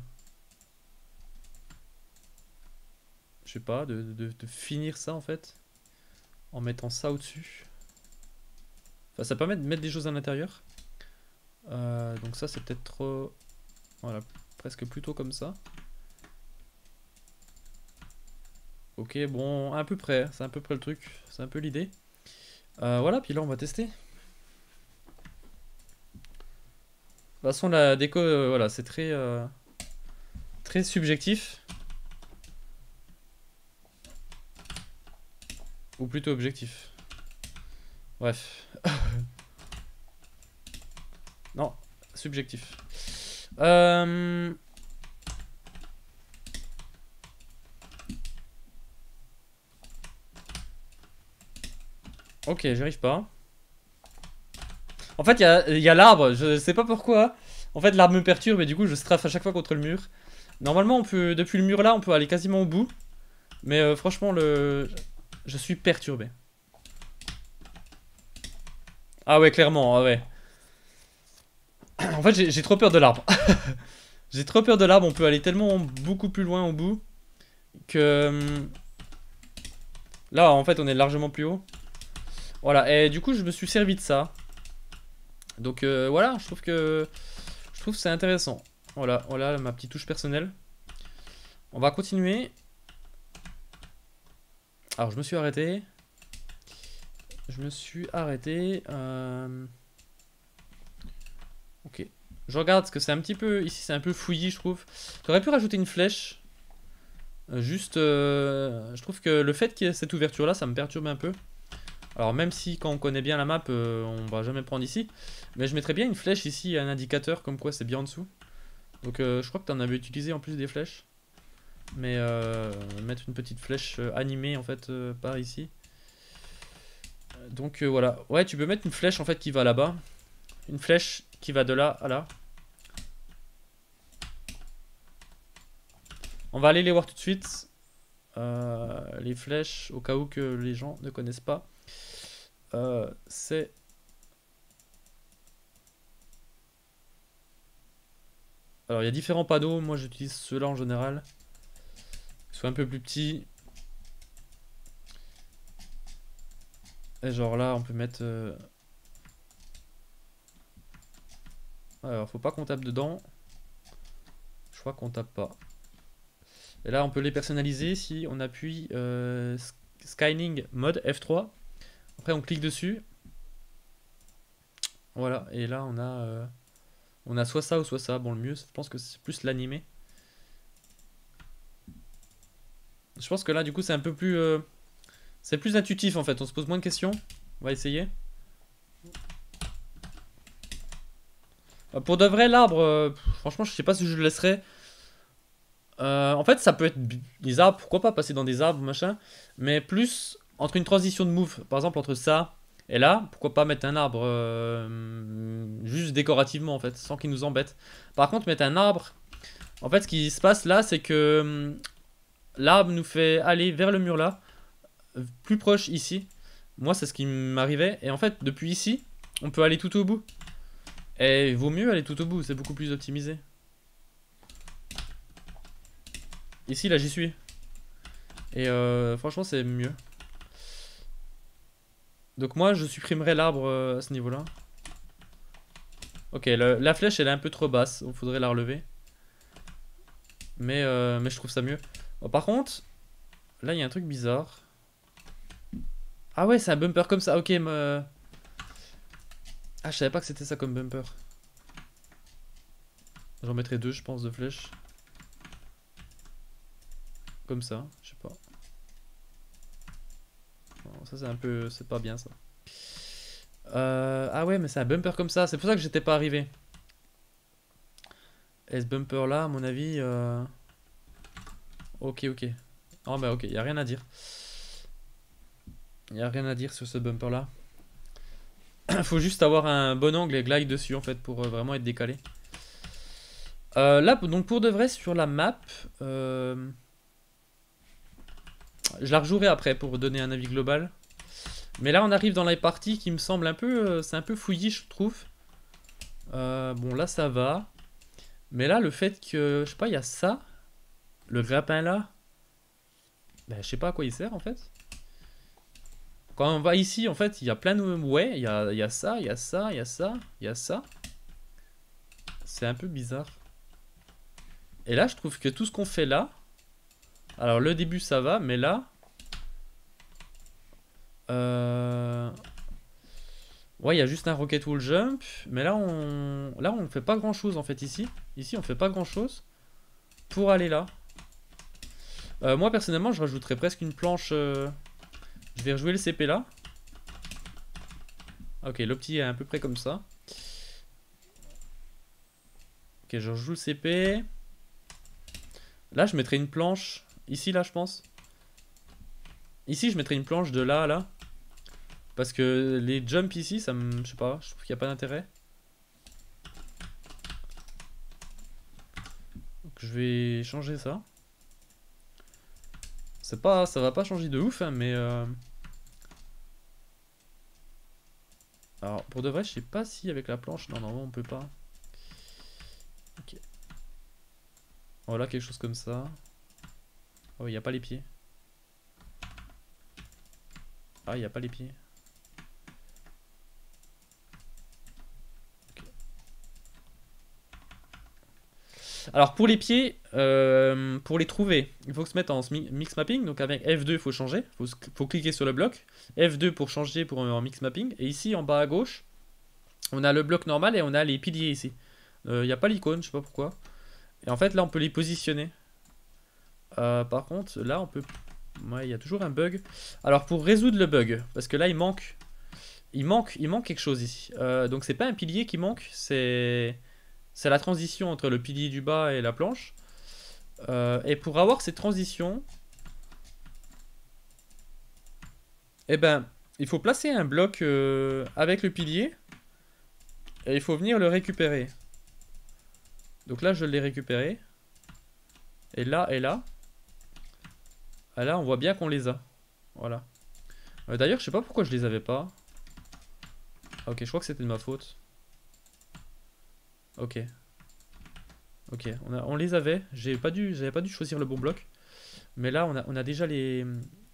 Speaker 1: Je sais pas, de finir ça en fait, en mettant ça au-dessus. Enfin, ça permet de mettre des choses à l'intérieur. Donc ça, c'est peut-être trop... Voilà, presque plutôt comme ça. Ok, bon, à peu près, c'est à peu près le truc, c'est un peu l'idée. Voilà, puis là, on va tester. De toute façon, la déco, voilà, c'est très subjectif. Ou plutôt objectif. Bref. Non, subjectif. Ok, j'arrive pas. En fait, il y a l'arbre, je sais pas pourquoi. En fait, l'arbre me perturbe et du coup, je strafe à chaque fois contre le mur. Normalement, depuis le mur là, on peut aller quasiment au bout. Mais franchement, je suis perturbé. Ah ouais, clairement, ah ouais. En fait, j'ai trop peur de l'arbre. J'ai trop peur de l'arbre, on peut aller tellement beaucoup plus loin au bout que... Là, en fait, on est largement plus haut. Voilà, et du coup, je me suis servi de ça. Donc voilà, je trouve que c'est intéressant. Voilà, voilà ma petite touche personnelle. On va continuer. Alors, je me suis arrêté. Ok. Je regarde parce que c'est un petit peu... Ici, c'est un peu fouillis, je trouve. J'aurais pu rajouter une flèche. Je trouve que le fait qu'il y ait cette ouverture là, ça me perturbe un peu. Alors même si quand on connaît bien la map, on va jamais prendre ici. Mais je mettrais bien une flèche ici, un indicateur comme quoi c'est bien en dessous. Donc je crois que tu en avais utilisé en plus des flèches. Mais mettre une petite flèche animée en fait par ici. Donc voilà. Ouais, tu peux mettre une flèche en fait qui va là-bas. Une flèche qui va de là à là. On va aller les voir tout de suite. Les flèches, au cas où que les gens ne connaissent pas. C'est... Alors il y a différents panneaux, moi j'utilise ceux-là en général. Ils sont un peu plus petits. Et genre là on peut mettre... Alors faut pas qu'on tape dedans. Je crois qu'on tape pas. Et là on peut les personnaliser si on appuie Skyning mode F3. Après on clique dessus. Voilà, et là on a soit ça ou soit ça. Bon, le mieux je pense que c'est plus l'animer. Je pense que là du coup c'est un peu plus... c'est plus intuitif en fait, on se pose moins de questions. On va essayer. Pour de vrai l'arbre, franchement je sais pas si je le laisserai. En fait ça peut être des arbres, pourquoi pas passer dans des arbres machin. Mais plus entre une transition de move, par exemple entre ça et là, pourquoi pas mettre un arbre juste décorativement en fait, sans qu'il nous embête. Par contre mettre un arbre, en fait ce qui se passe là c'est que l'arbre nous fait aller vers le mur là, plus proche ici. Moi c'est ce qui m'arrivait, et en fait depuis ici, on peut aller tout au bout. Et il vaut mieux aller tout au bout, c'est beaucoup plus optimisé. Ici là j'y suis. Et franchement c'est mieux. Donc moi je supprimerai l'arbre à ce niveau là. Ok, la flèche elle est un peu trop basse, il faudrait la relever. Mais je trouve ça mieux. Bon, par contre, là il y a un truc bizarre. Ah ouais, c'est un bumper comme ça, ok. Ah, je savais pas que c'était ça comme bumper. J'en mettrai deux, je pense, de flèches. Comme ça, je sais pas. Non, ça c'est un peu... c'est pas bien ça. Ah ouais, mais c'est un bumper comme ça, c'est pour ça que j'étais pas arrivé. Et ce bumper là, à mon avis... Ok, ok. Oh bah ok, y a rien à dire. Y a rien à dire sur ce bumper là. Faut juste avoir un bon angle et glide dessus en fait pour vraiment être décalé. Là, donc pour de vrai, sur la map... je la rejouerai après pour donner un avis global. Mais là on arrive dans les parties qui me semblent un peu... c'est un peu fouillis je trouve. Bon là ça va. Mais là le fait que... je sais pas, il y a ça. Le grappin là. Ben, je sais pas à quoi il sert en fait. Quand on va ici en fait il y a plein de... ouais, il y a ça, il y a ça, il y a ça, il y a ça. C'est un peu bizarre. Et là je trouve que tout ce qu'on fait là... alors le début ça va, mais là... ouais, il y a juste un rocket wall jump, mais là on fait pas grand chose en fait ici. Ici on fait pas grand chose pour aller là. Moi personnellement je rajouterais presque une planche. Je vais rejouer le CP là. Ok, l'opti est à peu près comme ça. Ok, je rejoue le CP. Là je mettrai une planche ici là je pense. Ici je mettrai une planche de là à là. Parce que les jumps ici, ça me... je sais pas, je trouve qu'il n'y a pas d'intérêt. Donc je vais changer ça. C'est pas... ça va pas changer de ouf, hein, mais... alors, pour de vrai, je sais pas si avec la planche... non, non, on peut pas. Voilà, quelque chose comme ça. Oh, il n'y a pas les pieds. Ah, il n'y a pas les pieds. Alors pour les pieds, pour les trouver, il faut se mettre en mix mapping. Donc avec F2, il faut changer. Faut cliquer sur le bloc. F2 pour changer pour un mix mapping. Et ici en bas à gauche, on a le bloc normal et on a les piliers ici. Il n'y a pas l'icône, je sais pas pourquoi. Et en fait là on peut les positionner. Par contre là on peut... Ouais, il y a toujours un bug. Alors pour résoudre le bug, parce que là il manque quelque chose ici. Donc c'est pas un pilier qui manque, c'est la transition entre le pilier du bas et la planche. Et pour avoir cette transition, eh ben, il faut placer un bloc avec le pilier et il faut venir le récupérer. Donc là, je l'ai récupéré. Et là, et là. Et là, on voit bien qu'on les a. Voilà. D'ailleurs, je sais pas pourquoi je les avais pas. Ok, je crois que c'était de ma faute. Ok. Ok, on les avait. J'avais pas dû choisir le bon bloc. Mais là, on a déjà les...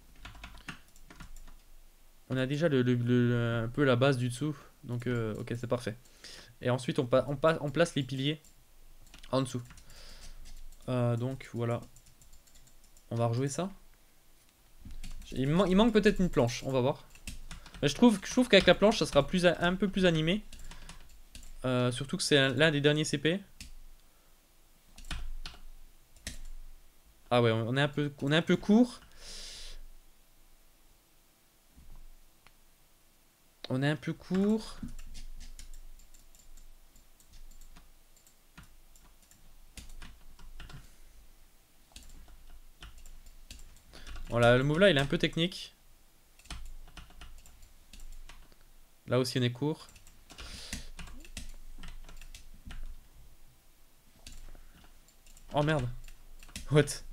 Speaker 1: On a déjà un peu la base du dessous. Donc, ok, c'est parfait. Et ensuite, on place les piliers en dessous. Donc, voilà. On va rejouer ça. Il manque peut-être une planche, on va voir. Mais je trouve qu'avec la planche, ça sera un peu plus animé. Surtout que c'est l'un des derniers CP. Ah ouais, on est un peu court. On est un peu court. Voilà, le move là, il est un peu technique. Là aussi, on est court. Oh merde. What?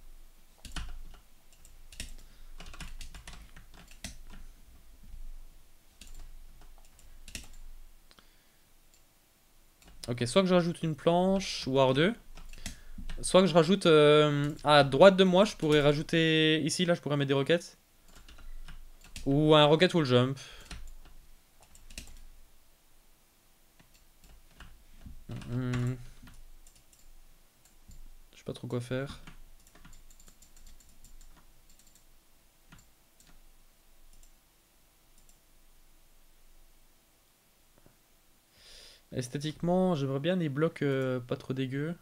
Speaker 1: Ok, soit que je rajoute une planche, voire deux. Soit que je rajoute à droite de moi, je pourrais rajouter... Ici, là, je pourrais mettre des roquettes. Ou un rocket wall jump. Je sais pas trop quoi faire. Esthétiquement, j'aimerais bien des blocs pas trop dégueux.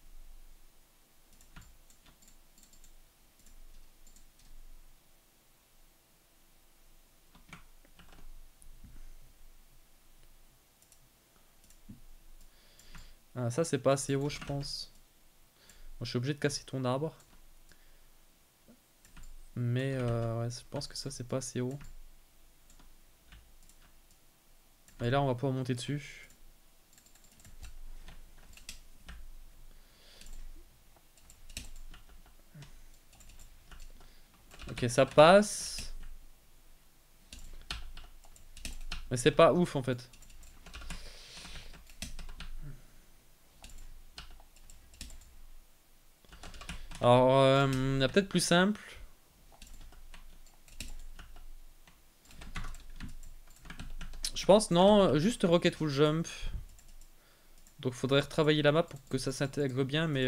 Speaker 1: Ah, ça, c'est pas assez haut, je pense. Bon, je suis obligé de casser ton arbre. Mais ouais, je pense que ça, c'est pas assez haut. Et là, on va pouvoir monter dessus. Ok, ça passe. Mais c'est pas ouf, en fait. Alors, il y a peut-être plus simple. Je pense, non, juste Rocket Full Jump. Donc, faudrait retravailler la map pour que ça s'intègre bien, mais...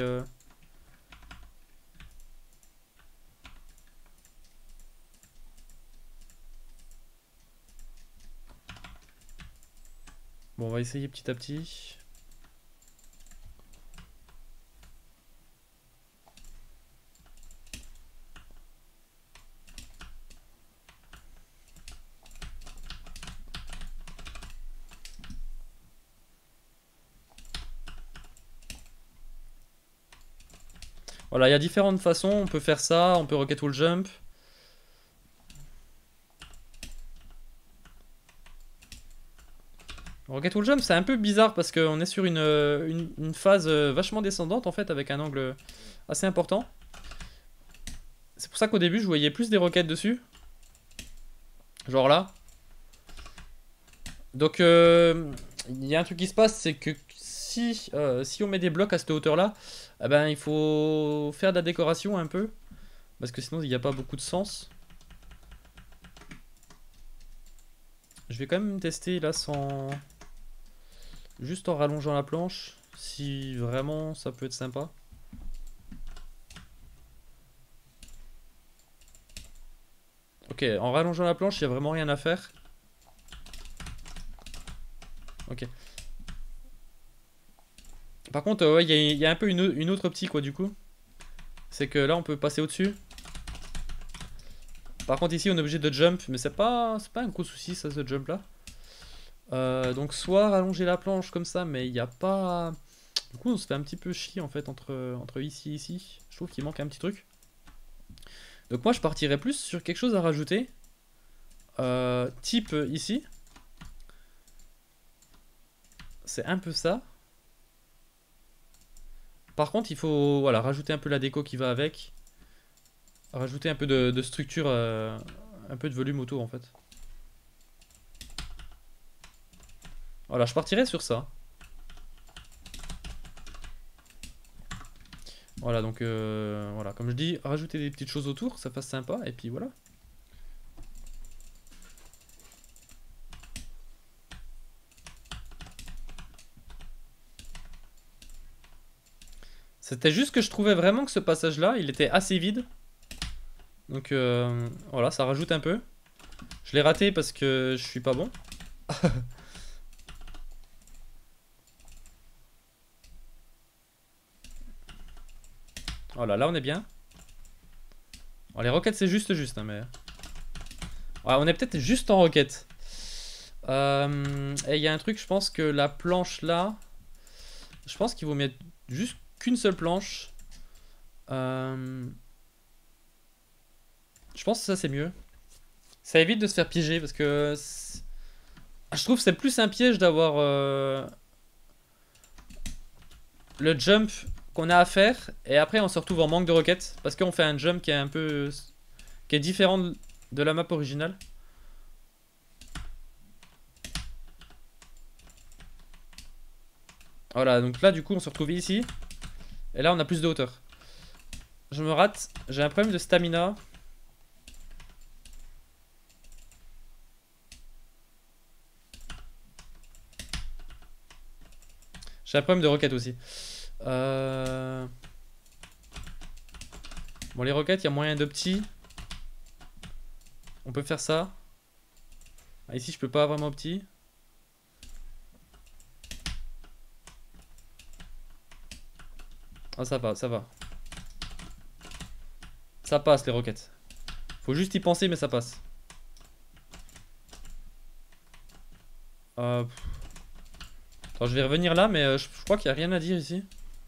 Speaker 1: Bon, on va essayer petit à petit. Voilà, il y a différentes façons. On peut faire ça, on peut Rocket Wall Jump. Rocket Wall Jump, c'est un peu bizarre parce qu'on est sur une phase vachement descendante en fait, avec un angle assez important. C'est pour ça qu'au début, je voyais plus des roquettes dessus. Genre là. Donc, il y a un truc qui se passe, c'est que si on met des blocs à cette hauteur-là, eh ben, il faut faire de la décoration un peu. Parce que sinon, il n'y a pas beaucoup de sens. Je vais quand même tester là sans... Juste en rallongeant la planche. Si vraiment ça peut être sympa. Ok, en rallongeant la planche, il n'y a vraiment rien à faire. Ok. Par contre, ouais, il y a un peu une autre optique, quoi, du coup. C'est que là, on peut passer au-dessus. Par contre, ici, on est obligé de jump. Mais c'est pas un gros souci, ça, ce jump-là. Donc, soit rallonger la planche comme ça, mais il n'y a pas... Du coup, on se fait un petit peu chier, en fait, entre ici et ici. Je trouve qu'il manque un petit truc. Donc, moi, je partirais plus sur quelque chose à rajouter. Type ici. C'est un peu ça. Par contre, il faut voilà, rajouter un peu la déco qui va avec. Rajouter un peu de structure, un peu de volume autour en fait. Voilà, je partirai sur ça. Voilà, donc voilà, comme je dis, rajouter des petites choses autour, ça fasse sympa, et puis voilà. C'était juste que je trouvais vraiment que ce passage-là, il était assez vide. Donc voilà, ça rajoute un peu. Je l'ai raté parce que je suis pas bon. Voilà, là on est bien. Bon, les roquettes c'est juste hein, mais... Ouais, on est peut-être juste en roquette. Et il y a un truc, je pense que la planche là... Je pense qu'il vaut mettre juste qu'une seule planche. Je pense que ça c'est mieux. Ça évite de se faire piéger parce que... Je trouve que c'est plus un piège d'avoir le jump qu'on a à faire et après on se retrouve en manque de roquettes parce qu'on fait un jump qui est un peu... qui est différent de la map originale. Voilà, donc là du coup on se retrouve ici. Et là on a plus de hauteur. Je me rate, j'ai un problème de stamina. J'ai un problème de roquette aussi. Bon, les roquettes, il y a moyen de petits. On peut faire ça. Ah, ici, je peux pas vraiment petit. Ah, ça va, ça va. Ça passe, les roquettes. Faut juste y penser, mais ça passe. Attends, je vais revenir là, mais je crois qu'il n'y a rien à dire ici.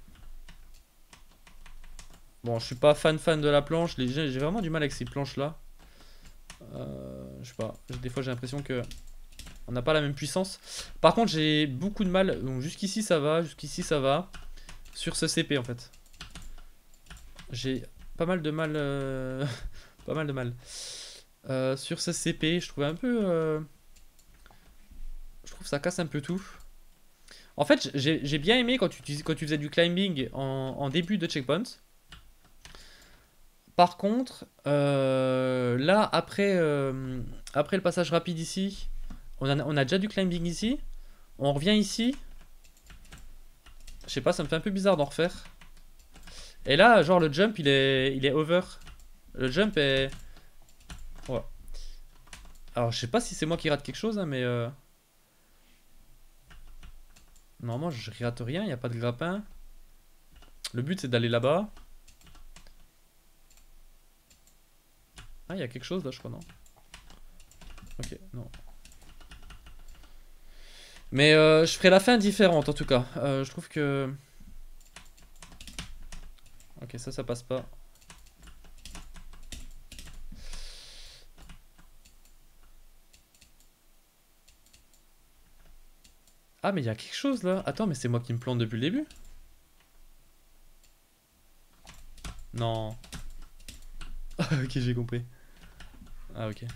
Speaker 1: Bon, je suis pas fan de la planche. J'ai vraiment du mal avec ces planches-là. Je sais pas. Des fois, j'ai l'impression que on n'a pas la même puissance. Par contre, j'ai beaucoup de mal. Donc, jusqu'ici, ça va. Jusqu'ici, ça va. Sur ce CP, en fait. J'ai pas mal de mal. Pas mal de mal. Sur ce CP, je trouve un peu. Je trouve que ça casse un peu tout. En fait, j'ai bien aimé quand tu faisais du climbing en début de checkpoint. Par contre, là, après le passage rapide ici, on a déjà du climbing ici. On revient ici. Je sais pas, ça me fait un peu bizarre d'en refaire. Et là, genre, le jump, il est over. Le jump est... Ouais. Alors, je sais pas si c'est moi qui rate quelque chose, hein, mais... Normalement, je rate rien, il n'y a pas de grappin. Le but, c'est d'aller là-bas. Ah, il y a quelque chose là, je crois, non? Ok, non. Mais je ferai la fin différente, en tout cas. Je trouve que... Ok, ça passe pas. Ah, mais il y a quelque chose, là. Attends, mais c'est moi qui me plante depuis le début? Non. Ok, j'ai compris. Ah, ok.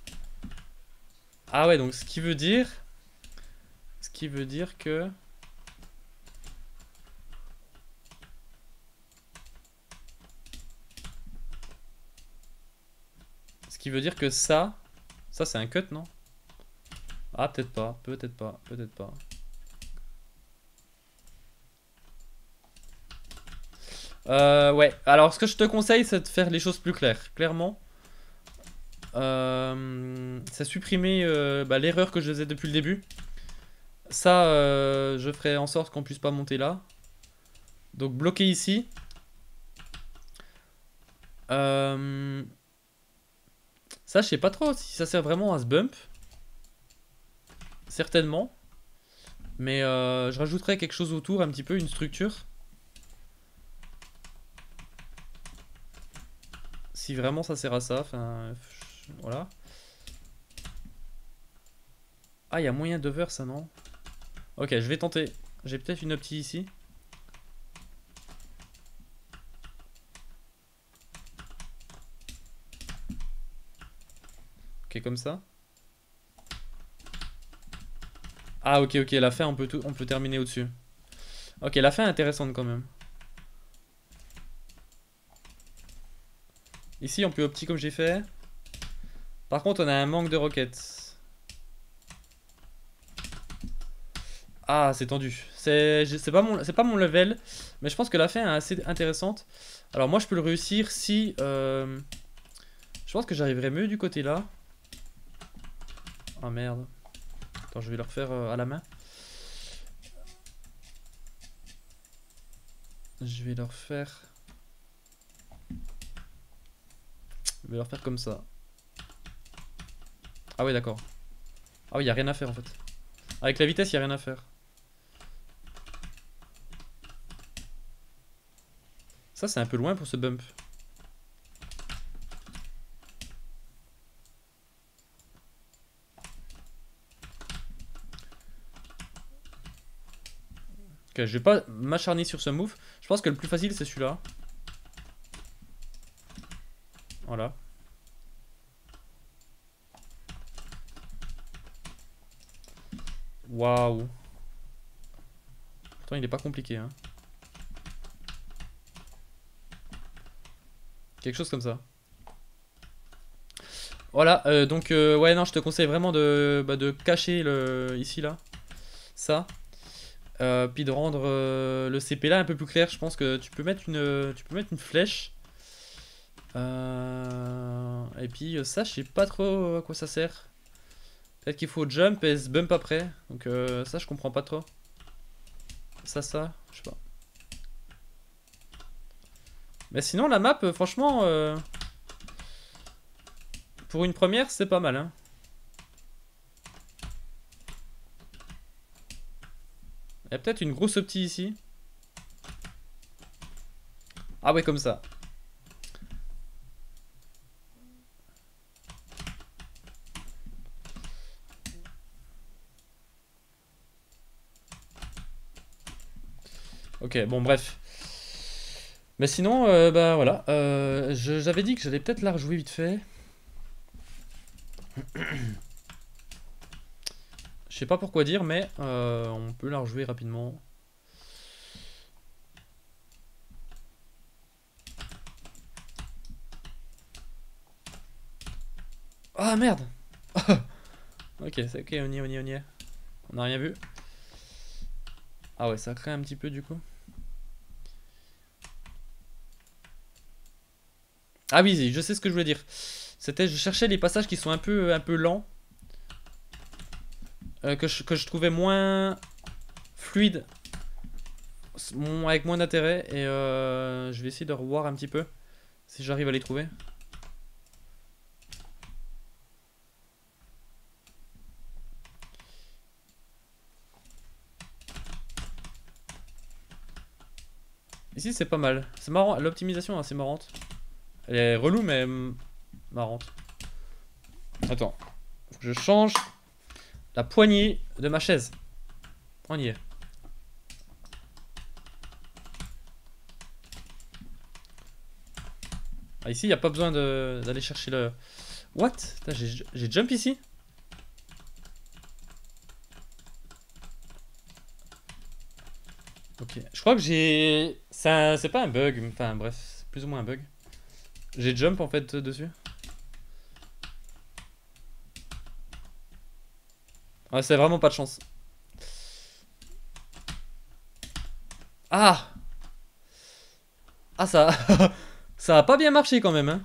Speaker 1: Ah ouais, donc ce qui veut dire... Ce qui veut dire que... qui veut dire que ça c'est un cut, non? Ah, peut-être pas, peut-être pas, peut-être pas. Ouais, alors ce que je te conseille, c'est de faire les choses plus claires. Clairement, c'est supprimer l'erreur que je faisais depuis le début. Ça, je ferai en sorte qu'on puisse pas monter là. Donc bloquer ici. Ça, je sais pas trop si ça sert vraiment à se bump. Certainement. Mais je rajouterai quelque chose autour, un petit peu, une structure. Si vraiment ça sert à ça, enfin, voilà. Ah, il y a moyen d'over ça, non? Ok, je vais tenter. J'ai peut-être une opti ici. Ok, comme ça. Ah, ok, ok, la fin, on peut terminer au-dessus. Ok, la fin est intéressante quand même. Ici, on peut opti comme j'ai fait. Par contre, on a un manque de roquettes. Ah, c'est tendu. C'est pas mon level, mais je pense que la fin est assez intéressante. Alors moi, je peux le réussir si... je pense que j'arriverai mieux du côté là. Ah merde. Attends, je vais le refaire à la main. Je vais le refaire... Je vais le refaire comme ça. Ah ouais, d'accord. Ah oui, il n'y a rien à faire en fait. Avec la vitesse, il n'y a rien à faire. Ça, c'est un peu loin pour ce bump. Ok, je vais pas m'acharner sur ce move. Je pense que le plus facile, c'est celui-là. Voilà. Waouh. Pourtant, il est pas compliqué, hein. Quelque chose comme ça. Voilà, donc ouais, non, je te conseille vraiment de cacher ici, là, ça. Puis de rendre le CP là un peu plus clair. Je pense que tu peux mettre une flèche. Et puis ça, je sais pas trop à quoi ça sert. Peut-être qu'il faut jump et se bump après. Donc ça, je comprends pas trop. Ça, je sais pas. Mais sinon, la map, franchement, pour une première, c'est pas mal, hein. Il y a peut-être une grosse opti ici. Ah ouais, comme ça. Ok, bon, bref. Mais sinon, bah voilà. J'avais dit que j'allais peut-être la rejouer vite fait. Je sais pas pourquoi dire, mais on peut la rejouer rapidement. Ah merde. Ok, c'est ok, on y est. On n'a rien vu. Ah ouais, ça crée un petit peu du coup. Ah oui, je sais ce que je voulais dire. C'était, je cherchais les passages qui sont un peu lents. Que je trouvais moins fluides. Avec moins d'intérêt. Et je vais essayer de revoir un petit peu. Si j'arrive à les trouver. Ici c'est pas mal. C'est marrant, l'optimisation est assez marrante. Elle est relou mais marrante. Attends. Faut que je change la poignée de ma chaise. On y est. Ah, ici, il n'y a pas besoin d'aller chercher le... What? J'ai jump ici? Ok. Je crois que j'ai... C'est pas un bug. Enfin, bref. C'est plus ou moins un bug. J'ai jump, en fait, dessus. Ouais, c'est vraiment pas de chance. Ah! Ah, ça... ça a pas bien marché quand même, hein.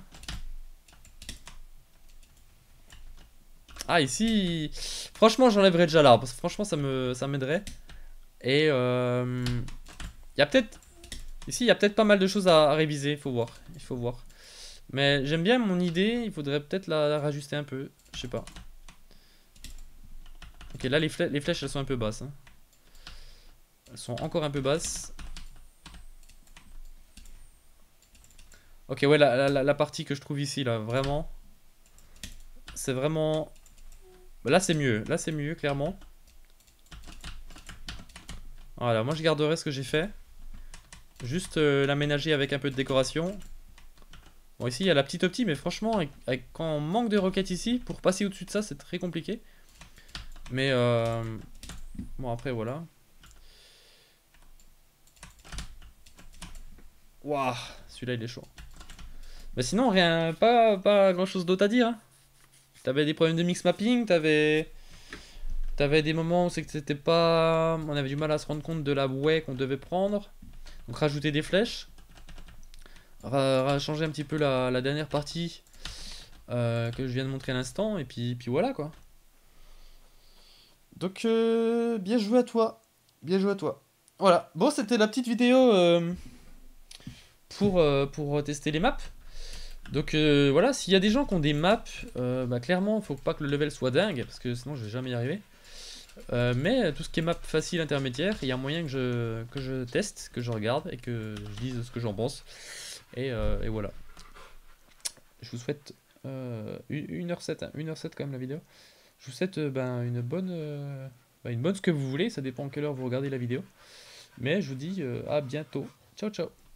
Speaker 1: Ah, ici... Franchement, j'enlèverais déjà l'arbre. Parce que franchement, ça m'aiderait. Et il y a peut-être... Ici, il y a peut-être pas mal de choses à réviser. Il faut voir. Il faut voir. Mais j'aime bien mon idée. Il faudrait peut-être la rajuster un peu. Je sais pas. Ok, là, les flèches, elles sont un peu basses. Hein. Elles sont encore un peu basses. Ok, ouais, la partie que je trouve ici, là, vraiment... C'est vraiment... Là, c'est mieux. Là, c'est mieux, clairement. Voilà, moi, je garderai ce que j'ai fait. Juste l'aménager avec un peu de décoration. Bon, ici, il y a la petite optique, mais franchement, quand on manque de roquettes ici, pour passer au-dessus de ça, c'est très compliqué. Mais, bon, après, voilà. Waouh, celui-là, il est chaud. Mais sinon, rien, pas grand-chose d'autre à dire. Hein. T'avais des problèmes de mix mapping, t'avais des moments où c'est que c'était pas... On avait du mal à se rendre compte de la bouée qu'on devait prendre. Donc, rajouter des flèches. Changer un petit peu la dernière partie que je viens de montrer à l'instant. Et puis voilà, quoi. Donc, bien joué à toi. Bien joué à toi. Voilà. Bon, c'était la petite vidéo pour tester les maps. Donc, voilà. S'il y a des gens qui ont des maps, bah, clairement, il faut pas que le level soit dingue. Parce que sinon, je vais jamais y arriver. Mais tout ce qui est map facile, intermédiaire, il y a moyen que je teste, que je regarde et que je dise ce que j'en pense. Et voilà. Je vous souhaite 1h07, hein, 1h07 quand même la vidéo. Je vous souhaite ben, une bonne ce que vous voulez, ça dépend à quelle heure vous regardez la vidéo. Mais je vous dis à bientôt. Ciao ciao.